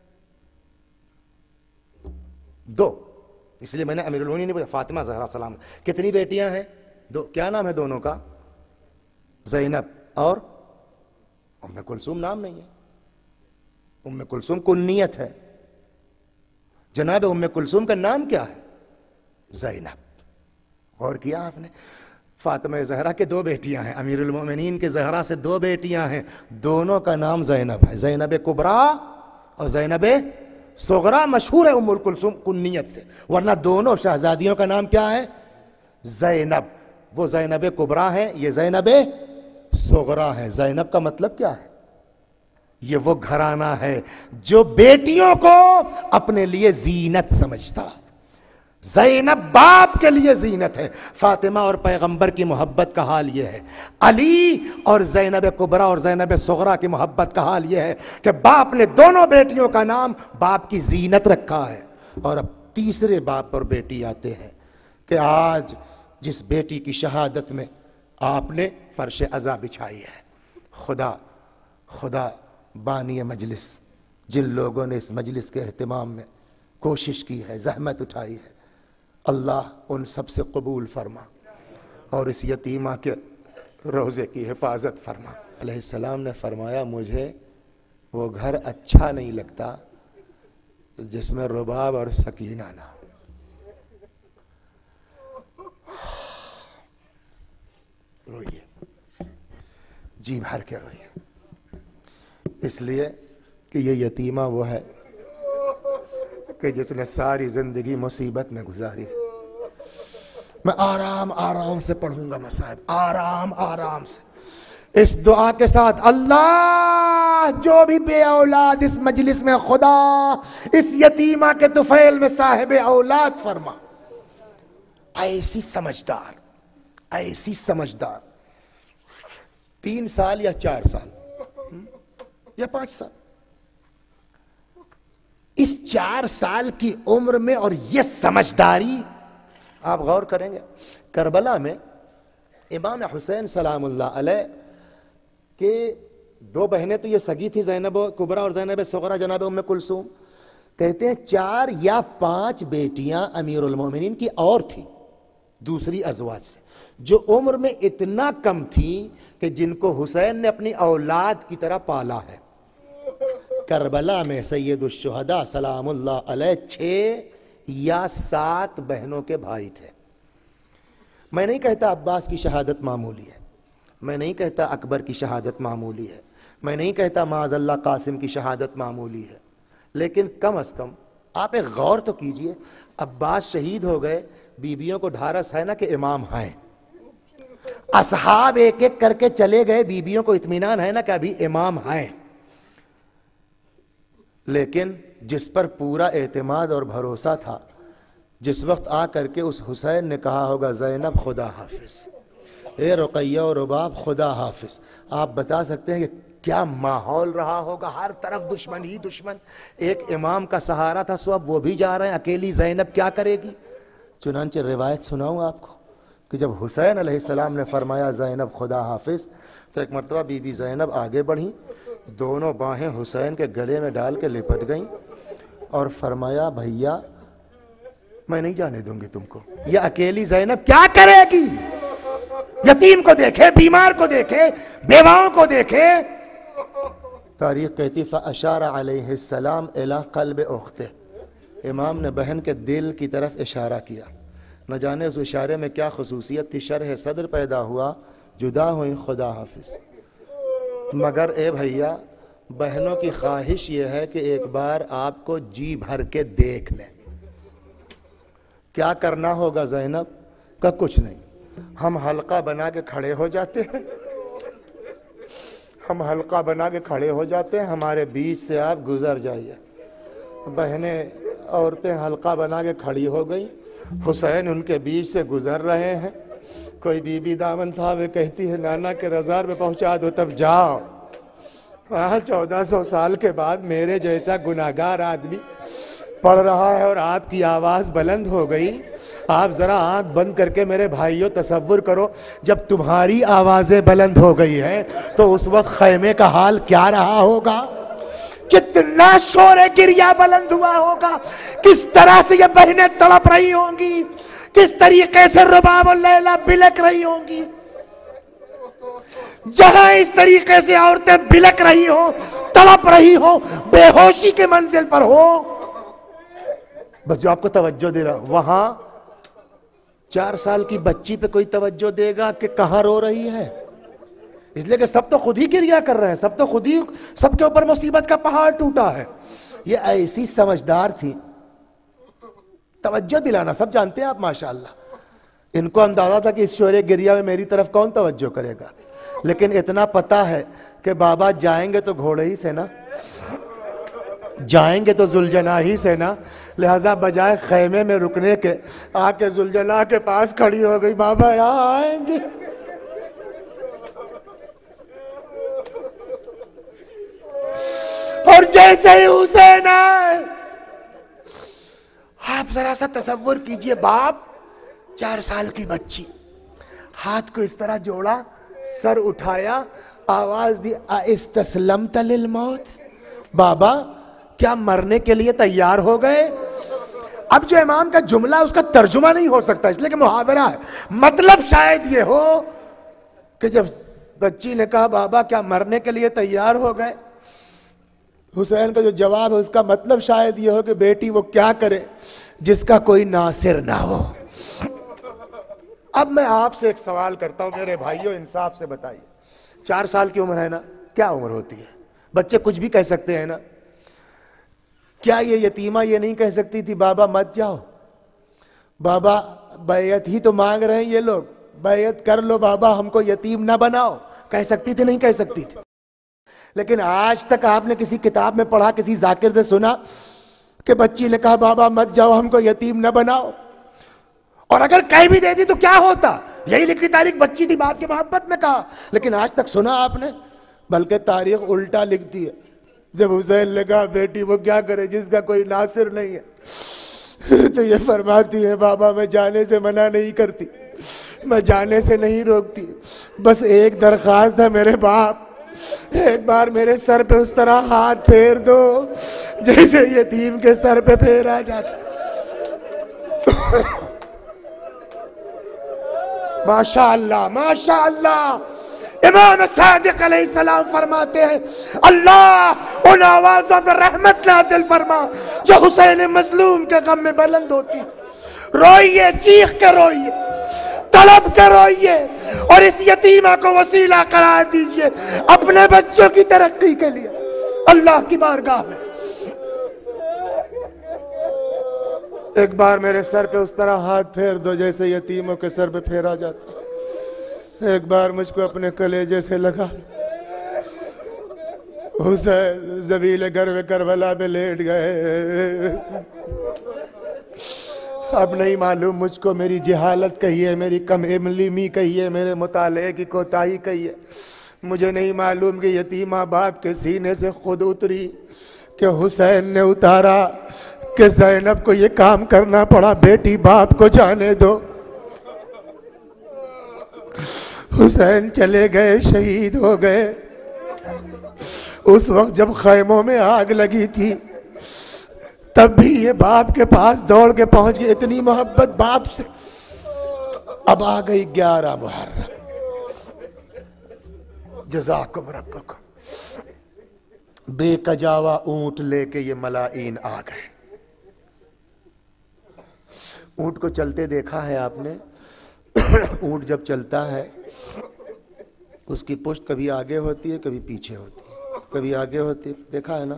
2۔ اس لیے میں نے امیر المؤمنین نہیں بولا، فاطمہ زہرا سلام۔ کتنی بیٹیاں ہیں؟ 2۔ کیا نام ہے دونوں کا؟ زینب اور ام کلثوم۔ نام نہیں ہے، ام کلثوم کنیت ہے۔ جناب ام کلثوم کا نام کیا ہے؟ زینب۔ غور کیا آپ نے؟ فاطمہ زہرا کے 2 بیٹیاں ہیں، امیر المؤمنین کے زہرا سے 2 بیٹیاں ہیں، دونوں کا نام زینب ہے، زینب کبریٰ اور زینب صغریٰ۔ مشہور ہے ام کلثوم کنیت سے، ورنہ دونوں شہزادیوں کا نام کیا ہے؟ زینب۔ وہ زینب کبریٰ ہے، یہ زینب صغریٰ ہے۔ زینب کا مطلب کیا ہے؟ یہ وہ گھرانہ ہے جو بیٹیوں کو اپنے لیے زینت سمجھتا ہے۔ زینب باپ کے لیے زینت ہے. فاطمہ اور پیغمبر کی محبت کا حال یہ ہے. علی اور زینب کبریٰ اور زینب صغریٰ کی محبت کا حال یہ ہے کہ باپ نے دونوں بیٹیوں کا نام باپ کی زینت رکھا ہے. اور اب تیسرے باپ پر بیٹی آتے ہیں کہ آج جس بیٹی کی شہادت میں آپ نے فرش عزا بچھائی ہے. خدا بانی مجلس، جن لوگوں نے اس مجلس کے اہتمام میں کوشش کی ہے، زحمت اٹھائی ہے، اللہ ان سب سے قبول فرما اور اس یتیمہ کے روزے کی حفاظت فرما. علیہ السلام نے فرمایا مجھے وہ گھر اچھا نہیں لگتا جس میں رباب اور سکینہ نہ. روئیے، جی بھر کے روئیے، اس لیے کہ یہ یتیمہ وہ ہے کہ جس نے ساری زندگی مصیبت میں گزاری. میں آرام سے پڑھوں گا مصائب، آرام سے اس دعا کے ساتھ. اللہ جو بھی بے اولاد اس مجلس میں، خدا اس یتیمہ کے طفیل میں صاحب اولاد فرما. ایسی سمجھدار 3 سال یا 4 سال یا 5 سال، اس 4 سال کی عمر میں اور یہ سمجھداری. آپ غور کریں گے کربلا میں امام حسین سلام اللہ علیہ کے 2 بہنیں تو یہ سگی تھی، زینب کبریٰ اور زینب صغریٰ جناب ام کلثوم. کہتے ہیں 4 یا 5 بیٹیاں امیر المومنین کی اور تھی دوسری ازواج سے، جو عمر میں اتنا کم تھی کہ جن کو حسین نے اپنی اولاد کی طرح پالا ہے. کربلا میں سید الشہداء سلام اللہ علیہ 6 یا 7 بہنوں کے بھائی تھے. میں نہیں کہتا عباس کی شہادت معمولی ہے، میں نہیں کہتا اکبر کی شہادت معمولی ہے، میں نہیں کہتا معاذ اللہ قاسم کی شہادت معمولی ہے، لیکن کم از کم آپ ایک غور تو کیجئے. عباس شہید ہو گئے، بیویوں کو ڈھارس ہے نا کہ امام ہیں. اصحاب ایک ایک کر کے چلے گئے، بیویوں کو اطمینان ہے نا کہ ابھی امام ہیں. لیکن جس پر پورا اعتماد اور بھروسہ تھا، جس وقت آ کر کے اس حسین نے کہا ہوگا زینب خدا حافظ، اے رقیہ و رباب خدا حافظ، آپ بتا سکتے ہیں کہ کیا ماحول رہا ہوگا. ہر طرف دشمن ہی دشمن. ایک امام کا سہارا تھا، سو اب وہ بھی جا رہے ہیں، اکیلی زینب کیا کرے گی. چنانچہ روایت سناؤں آپ کو کہ جب حسین علیہ السلام نے فرمایا زینب خدا حافظ، تو ایک مرتبہ بی بی زینب آگے بڑھیں، دونوں باہیں حسین کے گلے میں ڈال کے لپٹ گئیں اور فرمایا بھیا میں نہیں جانے دوں گی تم کو. یہ اکیلی زینب کیا کرے گی؟ یتیم کو دیکھے، بیمار کو دیکھے، بیواؤں کو دیکھے. تاریخ کہتی فَأَشَارَ عَلَيْهِ السَّلَامُ إِلَىٰ قَلْبِ أُخْتِهِ، امام نے بہن کے دل کی طرف اشارہ کیا. نہ جانے اس اشارے میں کیا خصوصیت تھی، شرح صدر پیدا ہوا، جدا ہوئیں خدا حافظ. مگر اے بھیا، بہنوں کی خواہش یہ ہے کہ ایک بار آپ کو جی بھر کے دیکھ لیں. کیا کرنا ہوگا زینب کا؟ کچھ نہیں، ہم حلقہ بنا کے کھڑے ہو جاتے ہیں، ہم حلقہ بنا کے کھڑے ہو جاتے ہیں، ہمارے بیچ سے آپ گزر جائیے. بہنیں عورتیں حلقہ بنا کے کھڑی ہو گئی، حسین ان کے بیچ سے گزر رہے ہیں. کوئی بی بی دامن تھا، وہ کہتی ہے نانا کے رضار میں پہنچا دو تب جاؤ. 1400 سال کے بعد میرے جیسا گناہگار آدمی پڑھ رہا ہے اور آپ کی آواز بلند ہو گئی. آپ ذرا آنکھ بند کر کے میرے بھائیوں تصور کرو، جب تمہاری آوازیں بلند ہو گئی ہیں تو اس وقت خیمے کا حال کیا رہا ہوگا؟ کتنا شور گریہ بلند ہوا ہوگا، کس طرح سے یہ بہنیں تڑپ رہی ہوں گی، کس طریقے سے رباب و لیلا بلک رہی ہوں گی. جہاں اس طریقے سے عورتیں بلک رہی ہوں، تڑپ رہی ہوں، بے ہوشی کے منزل پر ہو، بس جو آپ کو توجہ دے رہا، وہاں 4 سال کی بچی پہ کوئی توجہ دے گا کہ کہاں رو رہی ہے؟ اس لیے کہ سب تو خود ہی گریہ کر رہے ہیں، سب تو خود ہی، سب کے اوپر مصیبت کا پہاڑ ٹوٹا ہے. یہ ایسی سمجھدار تھی، توجہ دلانا سب جانتے ہیں آپ ماشاءاللہ. ان کو اندازہ تھا کہ اس شور گریہ میں میری طرف کون توجہ کرے گا، لیکن اتنا پتا ہے کہ بابا جائیں گے تو گھوڑے ہی سے نا، جائیں گے تو ذوالجناحی سے نا، لہذا بجائے خیمے میں رکنے کے آ کے ذوالجناح کے پاس کھڑی ہو گئی، بابا یہاں آئیں گے۔ اور جیسے ہی حسین آئے، آپ ذرا سا تصور کیجئے، باپ 4 سال کی بچی، ہاتھ کو اس طرح جوڑا، سر اٹھایا، آواز دی، استسلمت للموت، بابا کیا مرنے کے لیے تیار ہو گئے؟ اب جو امام کا جملہ اس کا ترجمہ نہیں ہو سکتا، اس لیے کہ محاورہ ہے، مطلب شاید یہ ہو کہ جب بچی نے کہا بابا کیا مرنے کے لیے تیار ہو گئے، حسین کا جو جواب ہے اس کا مطلب شاید یہ ہو کہ بیٹی وہ کیا کرے جس کا کوئی ناصر نہ ہو۔ اب میں آپ سے ایک سوال کرتا ہوں میرے بھائیوں، انصاف سے بتائیے، 4 سال کی عمر ہے نا، کیا عمر ہوتی ہے؟ بچے کچھ بھی کہہ سکتے ہیں نا۔ کیا یہ یتیمہ یہ نہیں کہہ سکتی تھی بابا مت جاؤ، بابا بیعت ہی تو مانگ رہے ہیں یہ لوگ، بیعت کر لو بابا، ہم کو یتیم نہ بناؤ؟ کہہ سکتی تھی نہیں کہہ سکتی تھی؟ لیکن آج تک آپ نے کسی کتاب میں پڑھا، کسی ذاکر سے سنا کہ بچی نے کہا بابا مت جاؤ، ہم کو یتیم نہ بناؤ؟ اور اگر کہہ بھی دیتی تو کیا ہوتا؟ یہی لکھتی تاریخ، بچی تھی، باپ کی محبت میں کہا، لیکن آج تک سنا آپ نے؟ بلکہ تاریخ الٹا لکھتی ہے، جب حسین نے کہا بیٹی وہ کیا کرے جس کا کوئی ناصر نہیں ہے، تو یہ فرماتی ہے بابا میں جانے سے منع نہیں کرتی، میں جانے سے نہیں روکتی، بس ایک درخواست ہے میرے باپ، ایک بار میرے سر پہ اس طرح ہاتھ پھیر دو جیسے یتیم کے سر پہ پھیرا جاتا۔ ماشاءاللہ ماشاءاللہ، امام صادق علیہ السلام فرماتے ہیں اللہ ان آوازوں پر رحمت نازل فرما جو حسین مظلوم کے غم میں بلند ہوتی، روئیے، چیخ کے روئیے، طلب کے روئیے، اور اس یتیمہ کو وسیلہ قرار دیجئے اپنے بچوں کی ترقی کے لیے اللہ کی بارگاہ میں۔ ایک بار میرے سر پہ اس طرح ہاتھ پھیر دو جیسے یتیموں کے سر پہ پھیرا جاتا، ایک بار مجھ کو اپنے کلیجے سے لگا لو۔ حسین زبیل گرو کربلا میں لیٹ گئے، اب نہیں معلوم مجھ کو میری جہالت کہی ہے، میری کم علمی کہی ہے، میرے مطالعے کی کوتاہی کہی ہے، مجھے نہیں معلوم کہ یتیمہ باپ کے سینے سے خود اتری کہ حسین نے اتارا کہ زینب کو یہ کام کرنا پڑا، بیٹی باپ کو جانے دو۔ حسین چلے گئے، شہید ہو گئے۔ اس وقت جب خیموں میں آگ لگی تھی تب بھی یہ باپ کے پاس دوڑ کے پہنچ گئے، اتنی محبت باپ سے۔ اب آ گئی 11 محرم، جزاکم ربکم، بے کجاوا اونٹ لے کے یہ ملائین آ گئے۔ اونٹ کو چلتے دیکھا ہے آپ نے؟ اونٹ جب چلتا ہے اس کی پشت کبھی آگے ہوتی ہے کبھی پیچھے ہوتی ہے، کبھی آگے ہوتی ہے، دیکھا ہے نا؟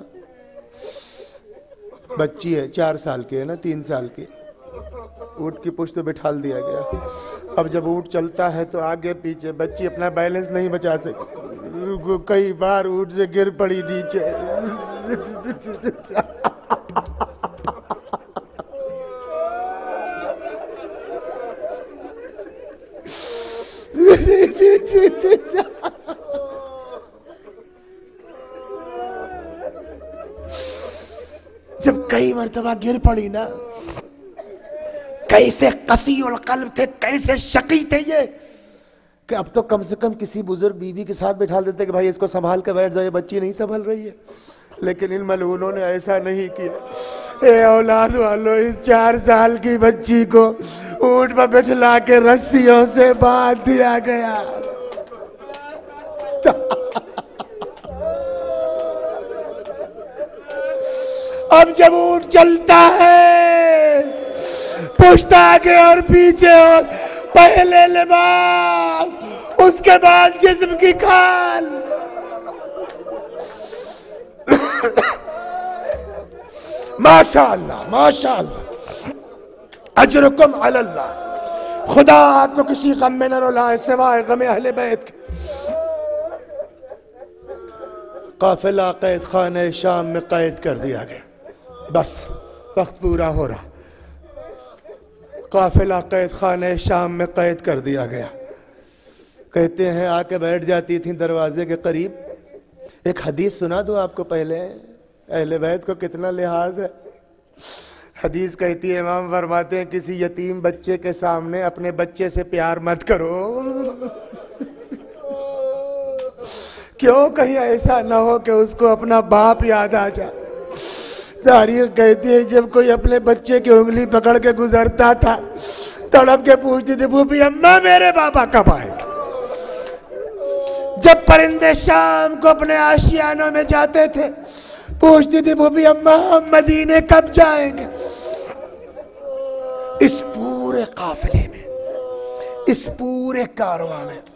بچی ہے 4 سال کی ہے نا، 3 سال کی، اونٹ کی پشت بٹھا دیا گیا، اب جب اونٹ چلتا ہے تو آگے پیچھے، بچی اپنا بیلنس نہیں بچا سکی، کئی بار اونٹ سے گر پڑی نیچے۔ جب کئی مرتبہ گر پڑی نا، کیسے قسی القلب تھے، کیسے شقی تھے یہ، کہ اب تو کم سے کم کسی بزرگ بیوی کے ساتھ بٹھا دیتے کہ بھائی اس کو سنبھال کے بیٹھ جائے، بچی نہیں سنبھل رہی ہے، لیکن ان ملعونوں نے ایسا نہیں کیا۔ اے اولاد والو، اس 4 سال کی بچی کو اونٹ پر بٹھلا کے رسیوں سے باندھ دیا گیا۔ اب جب اونٹ چلتا ہے، پشت آگے اور پیچھے، اور پہلے لباس، اس کے بعد جسم کی کھال، ماشاءاللہ ماشاءاللہ، اجرکم علی اللہ، خدا آپ کو کسی غم میں نہ رلائے سوائے غم اہل بیت کے۔ قافلہ قید خانہ شام میں قید کر دیا گیا. بس وقت پورا ہو رہا. قافلہ قید خانہ شام میں قید کر دیا گیا. کہتے ہیں آ کے بیٹھ جاتی تھیں دروازے کے قریب. ایک حدیث سنا دوں آپ کو پہلے, اہل بیت کو کتنا لحاظ ہے. حدیث کہتی ہے, امام فرماتے ہیں کسی یتیم بچے کے سامنے اپنے بچے سے پیار مت کرو. کیوں, کہیں ایسا نہ ہو کہ اس کو اپنا باپ یاد آ جائے. تاریخ کہتی ہے جب کوئی اپنے بچے کی انگلی پکڑ کے گزرتا تھا, تڑپ کے پوچھتی تھی پھوپھی اماں میرے بابا کب آئے گے. جب پرندے شام کو اپنے آشیانوں میں جاتے تھے, پوچھتی تھی پھوپھی اماں ہم مدینے کب جائیں گے. اس پورے قافلے میں, اس پورے کارواں میں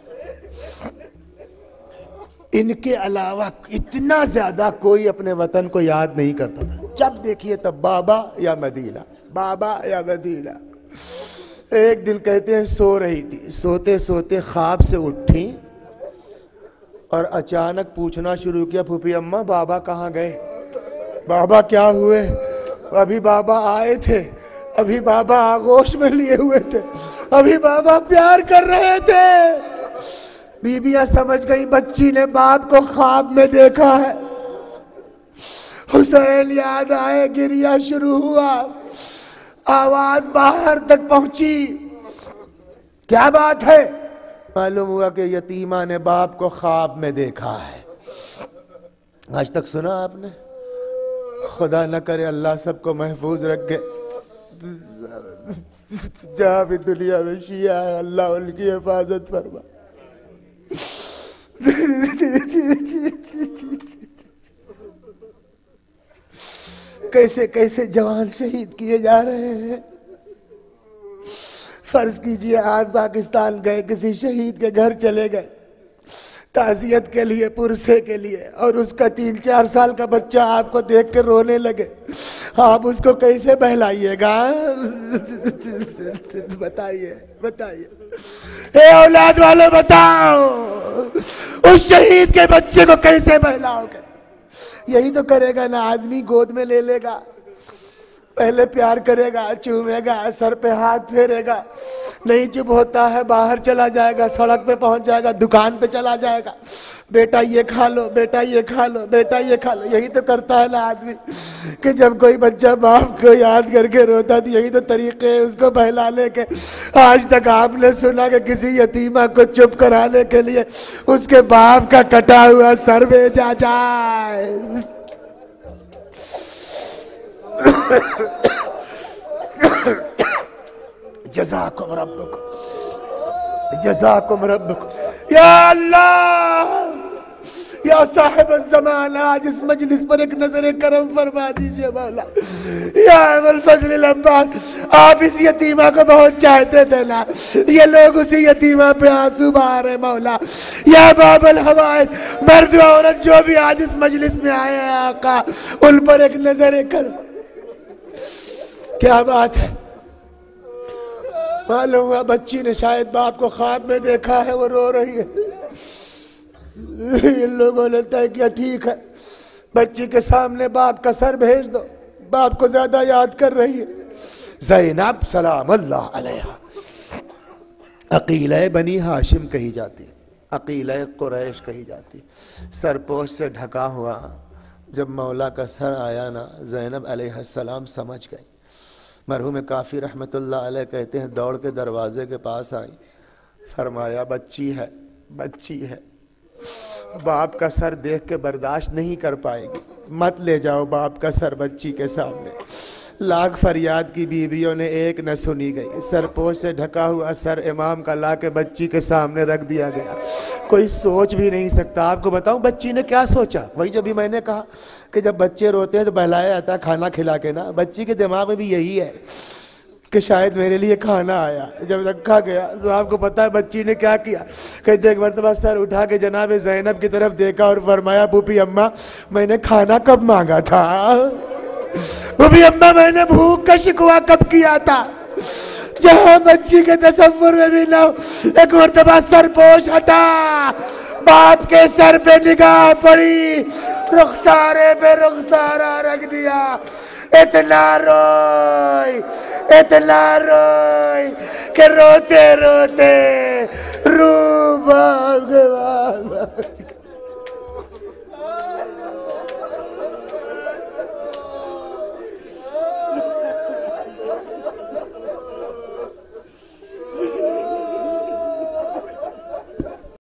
ان کے علاوہ اتنا زیادہ کوئی اپنے وطن کو یاد نہیں کرتا تھا. جب دیکھیے تب بابا یا مدینہ, بابا یا مدینہ. ایک دن کہتے ہیں سو رہی تھی, سوتے سوتے خواب سے اٹھی اور اچانک پوچھنا شروع کیا پھوپھی اماں بابا کہاں گئے, بابا کیا ہوئے. ابھی بابا آئے تھے, ابھی بابا آغوش میں لیے ہوئے تھے, ابھی بابا پیار کر رہے تھے. بیویاں سمجھ گئی بچی نے باپ کو خواب میں دیکھا ہے. حسین یاد آئے, گریا شروع ہوا, آواز باہر تک پہنچی. کیا بات ہے؟ معلوم ہوا کہ یتیمہ نے باپ کو خواب میں دیکھا ہے. آج تک سنا آپ نے؟ خدا نہ کرے اللہ سب کو محفوظ رکھے. جہاں بھی دنیا میں شیعہ ہے اللہ ان کی حفاظت فرما. کیسے کیسے جوان شہید کیے جا رہے ہیں. فرض کیجئے آپ پاکستان گئے, کسی شہید کے گھر چلے گئے تعزیت کے لیے, پرسے کے لیے, اور اس کا 3-4 سال کا بچہ آپ کو دیکھ کر رونے لگے, آپ اس کو کیسے بہلائیے گا؟ بتائیے بتائیے, اے اولاد والوں بتاؤ, اس شہید کے بچے کو کیسے بہلاؤ گے؟ یہی تو کرے گا نا آدمی, گود میں لے لے گا, پہلے پیار کرے گا, چومے گا, سر پہ ہاتھ پھیرے گا, نہیں چپ ہوتا ہے باہر چلا جائے گا, سڑک پہ پہنچ جائے گا, دکان پہ چلا جائے گا, بیٹا یہ کھا لو, بیٹا یہ کھا لو, بیٹا یہ کھا لو. یہی تو کرتا ہے نا آدمی کہ جب کوئی بچہ باپ کو یاد کر کے روتا تو یہی تو طریقے ہیں اس کو بہلانے کے. آج تک آپ نے سنا کہ کسی یتیمہ کو چپ کرانے کے لیے اس کے باپ کا کٹا ہوا سر بیچا جائے؟ جزاکم ربکم, جزاکم ربکم. یا اللہ, یا صاحب الزمان, آج اس مجلس پر ایک نظر کرم فرما دیجئے مولا. یا ابوالفضل العباس, آپ اس یتیمہ کو بہت چاہتے تھے نا, یہ لوگ اسی یتیمہ پہ آنسو بہا رہے مولا. یا باب الحوائج, مرد و عورت جو بھی آج اس مجلس میں آئے ہیں آقا, ان پر ایک نظر کرم. کیا بات ہے, معلوم ہوا بچی نے شاید باپ کو خواب میں دیکھا ہے, وہ رو رہی ہے. ان لوگوں نے طے کیا ٹھیک ہے بچی کے سامنے باپ کا سر بھیج دو, باپ کو زیادہ یاد کر رہی ہے. زینب سلام اللہ علیہا عقیلہ بنی ہاشم کہی جاتی, عقیلہ قریش کہی جاتی. سرپوش سے ڈھکا ہوا جب مولا کا سر آیا نا, زینب علیہ السلام سمجھ گئی. مرحوم کافی رحمت اللہ علیہ کہتے ہیں دوڑ کے دروازے کے پاس آئی, فرمایا بچی ہے, بچی ہے, باپ کا سر دیکھ کے برداشت نہیں کر پائے گی, مت لے جاؤ باپ کا سر بچی کے سامنے. لاکھ فریاد کی بیویوں نے ایک نہ سنی گئی. سرپوش سے ڈھکا ہوا سر امام کا لا کے بچی کے سامنے رکھ دیا گیا. کوئی سوچ بھی نہیں سکتا. آپ کو بتاؤں بچی نے کیا سوچا؟ وہی جب بھی میں نے کہا کہ جب بچے روتے ہیں تو بہلایا جاتا ہے کھانا کھلا کے نا, بچی کے دماغ میں بھی یہی ہے کہ شاید میرے لیے کھانا آیا. جب رکھا گیا تو آپ کو پتا ہے بچی نے کیا کیا؟ کہتے ایک مرتبہ سر اٹھا کے جناب زینب کی طرف دیکھا اور فرمایا پھوپھی اماں میں نے کھانا کب مانگا تھا؟ پھوپھی اماں میں نے بھوک کا شکوہ کب کیا تھا؟ جہاں بچی کے تصور میں بھی نہ ہو. ایک مرتبہ سر پوش ہٹا, باپ کے سر پہ نگاہ پڑی، رخسارے پہ رخسارہ رکھ دیا، اتنا روئی کہ روتے روتے روح باپ کے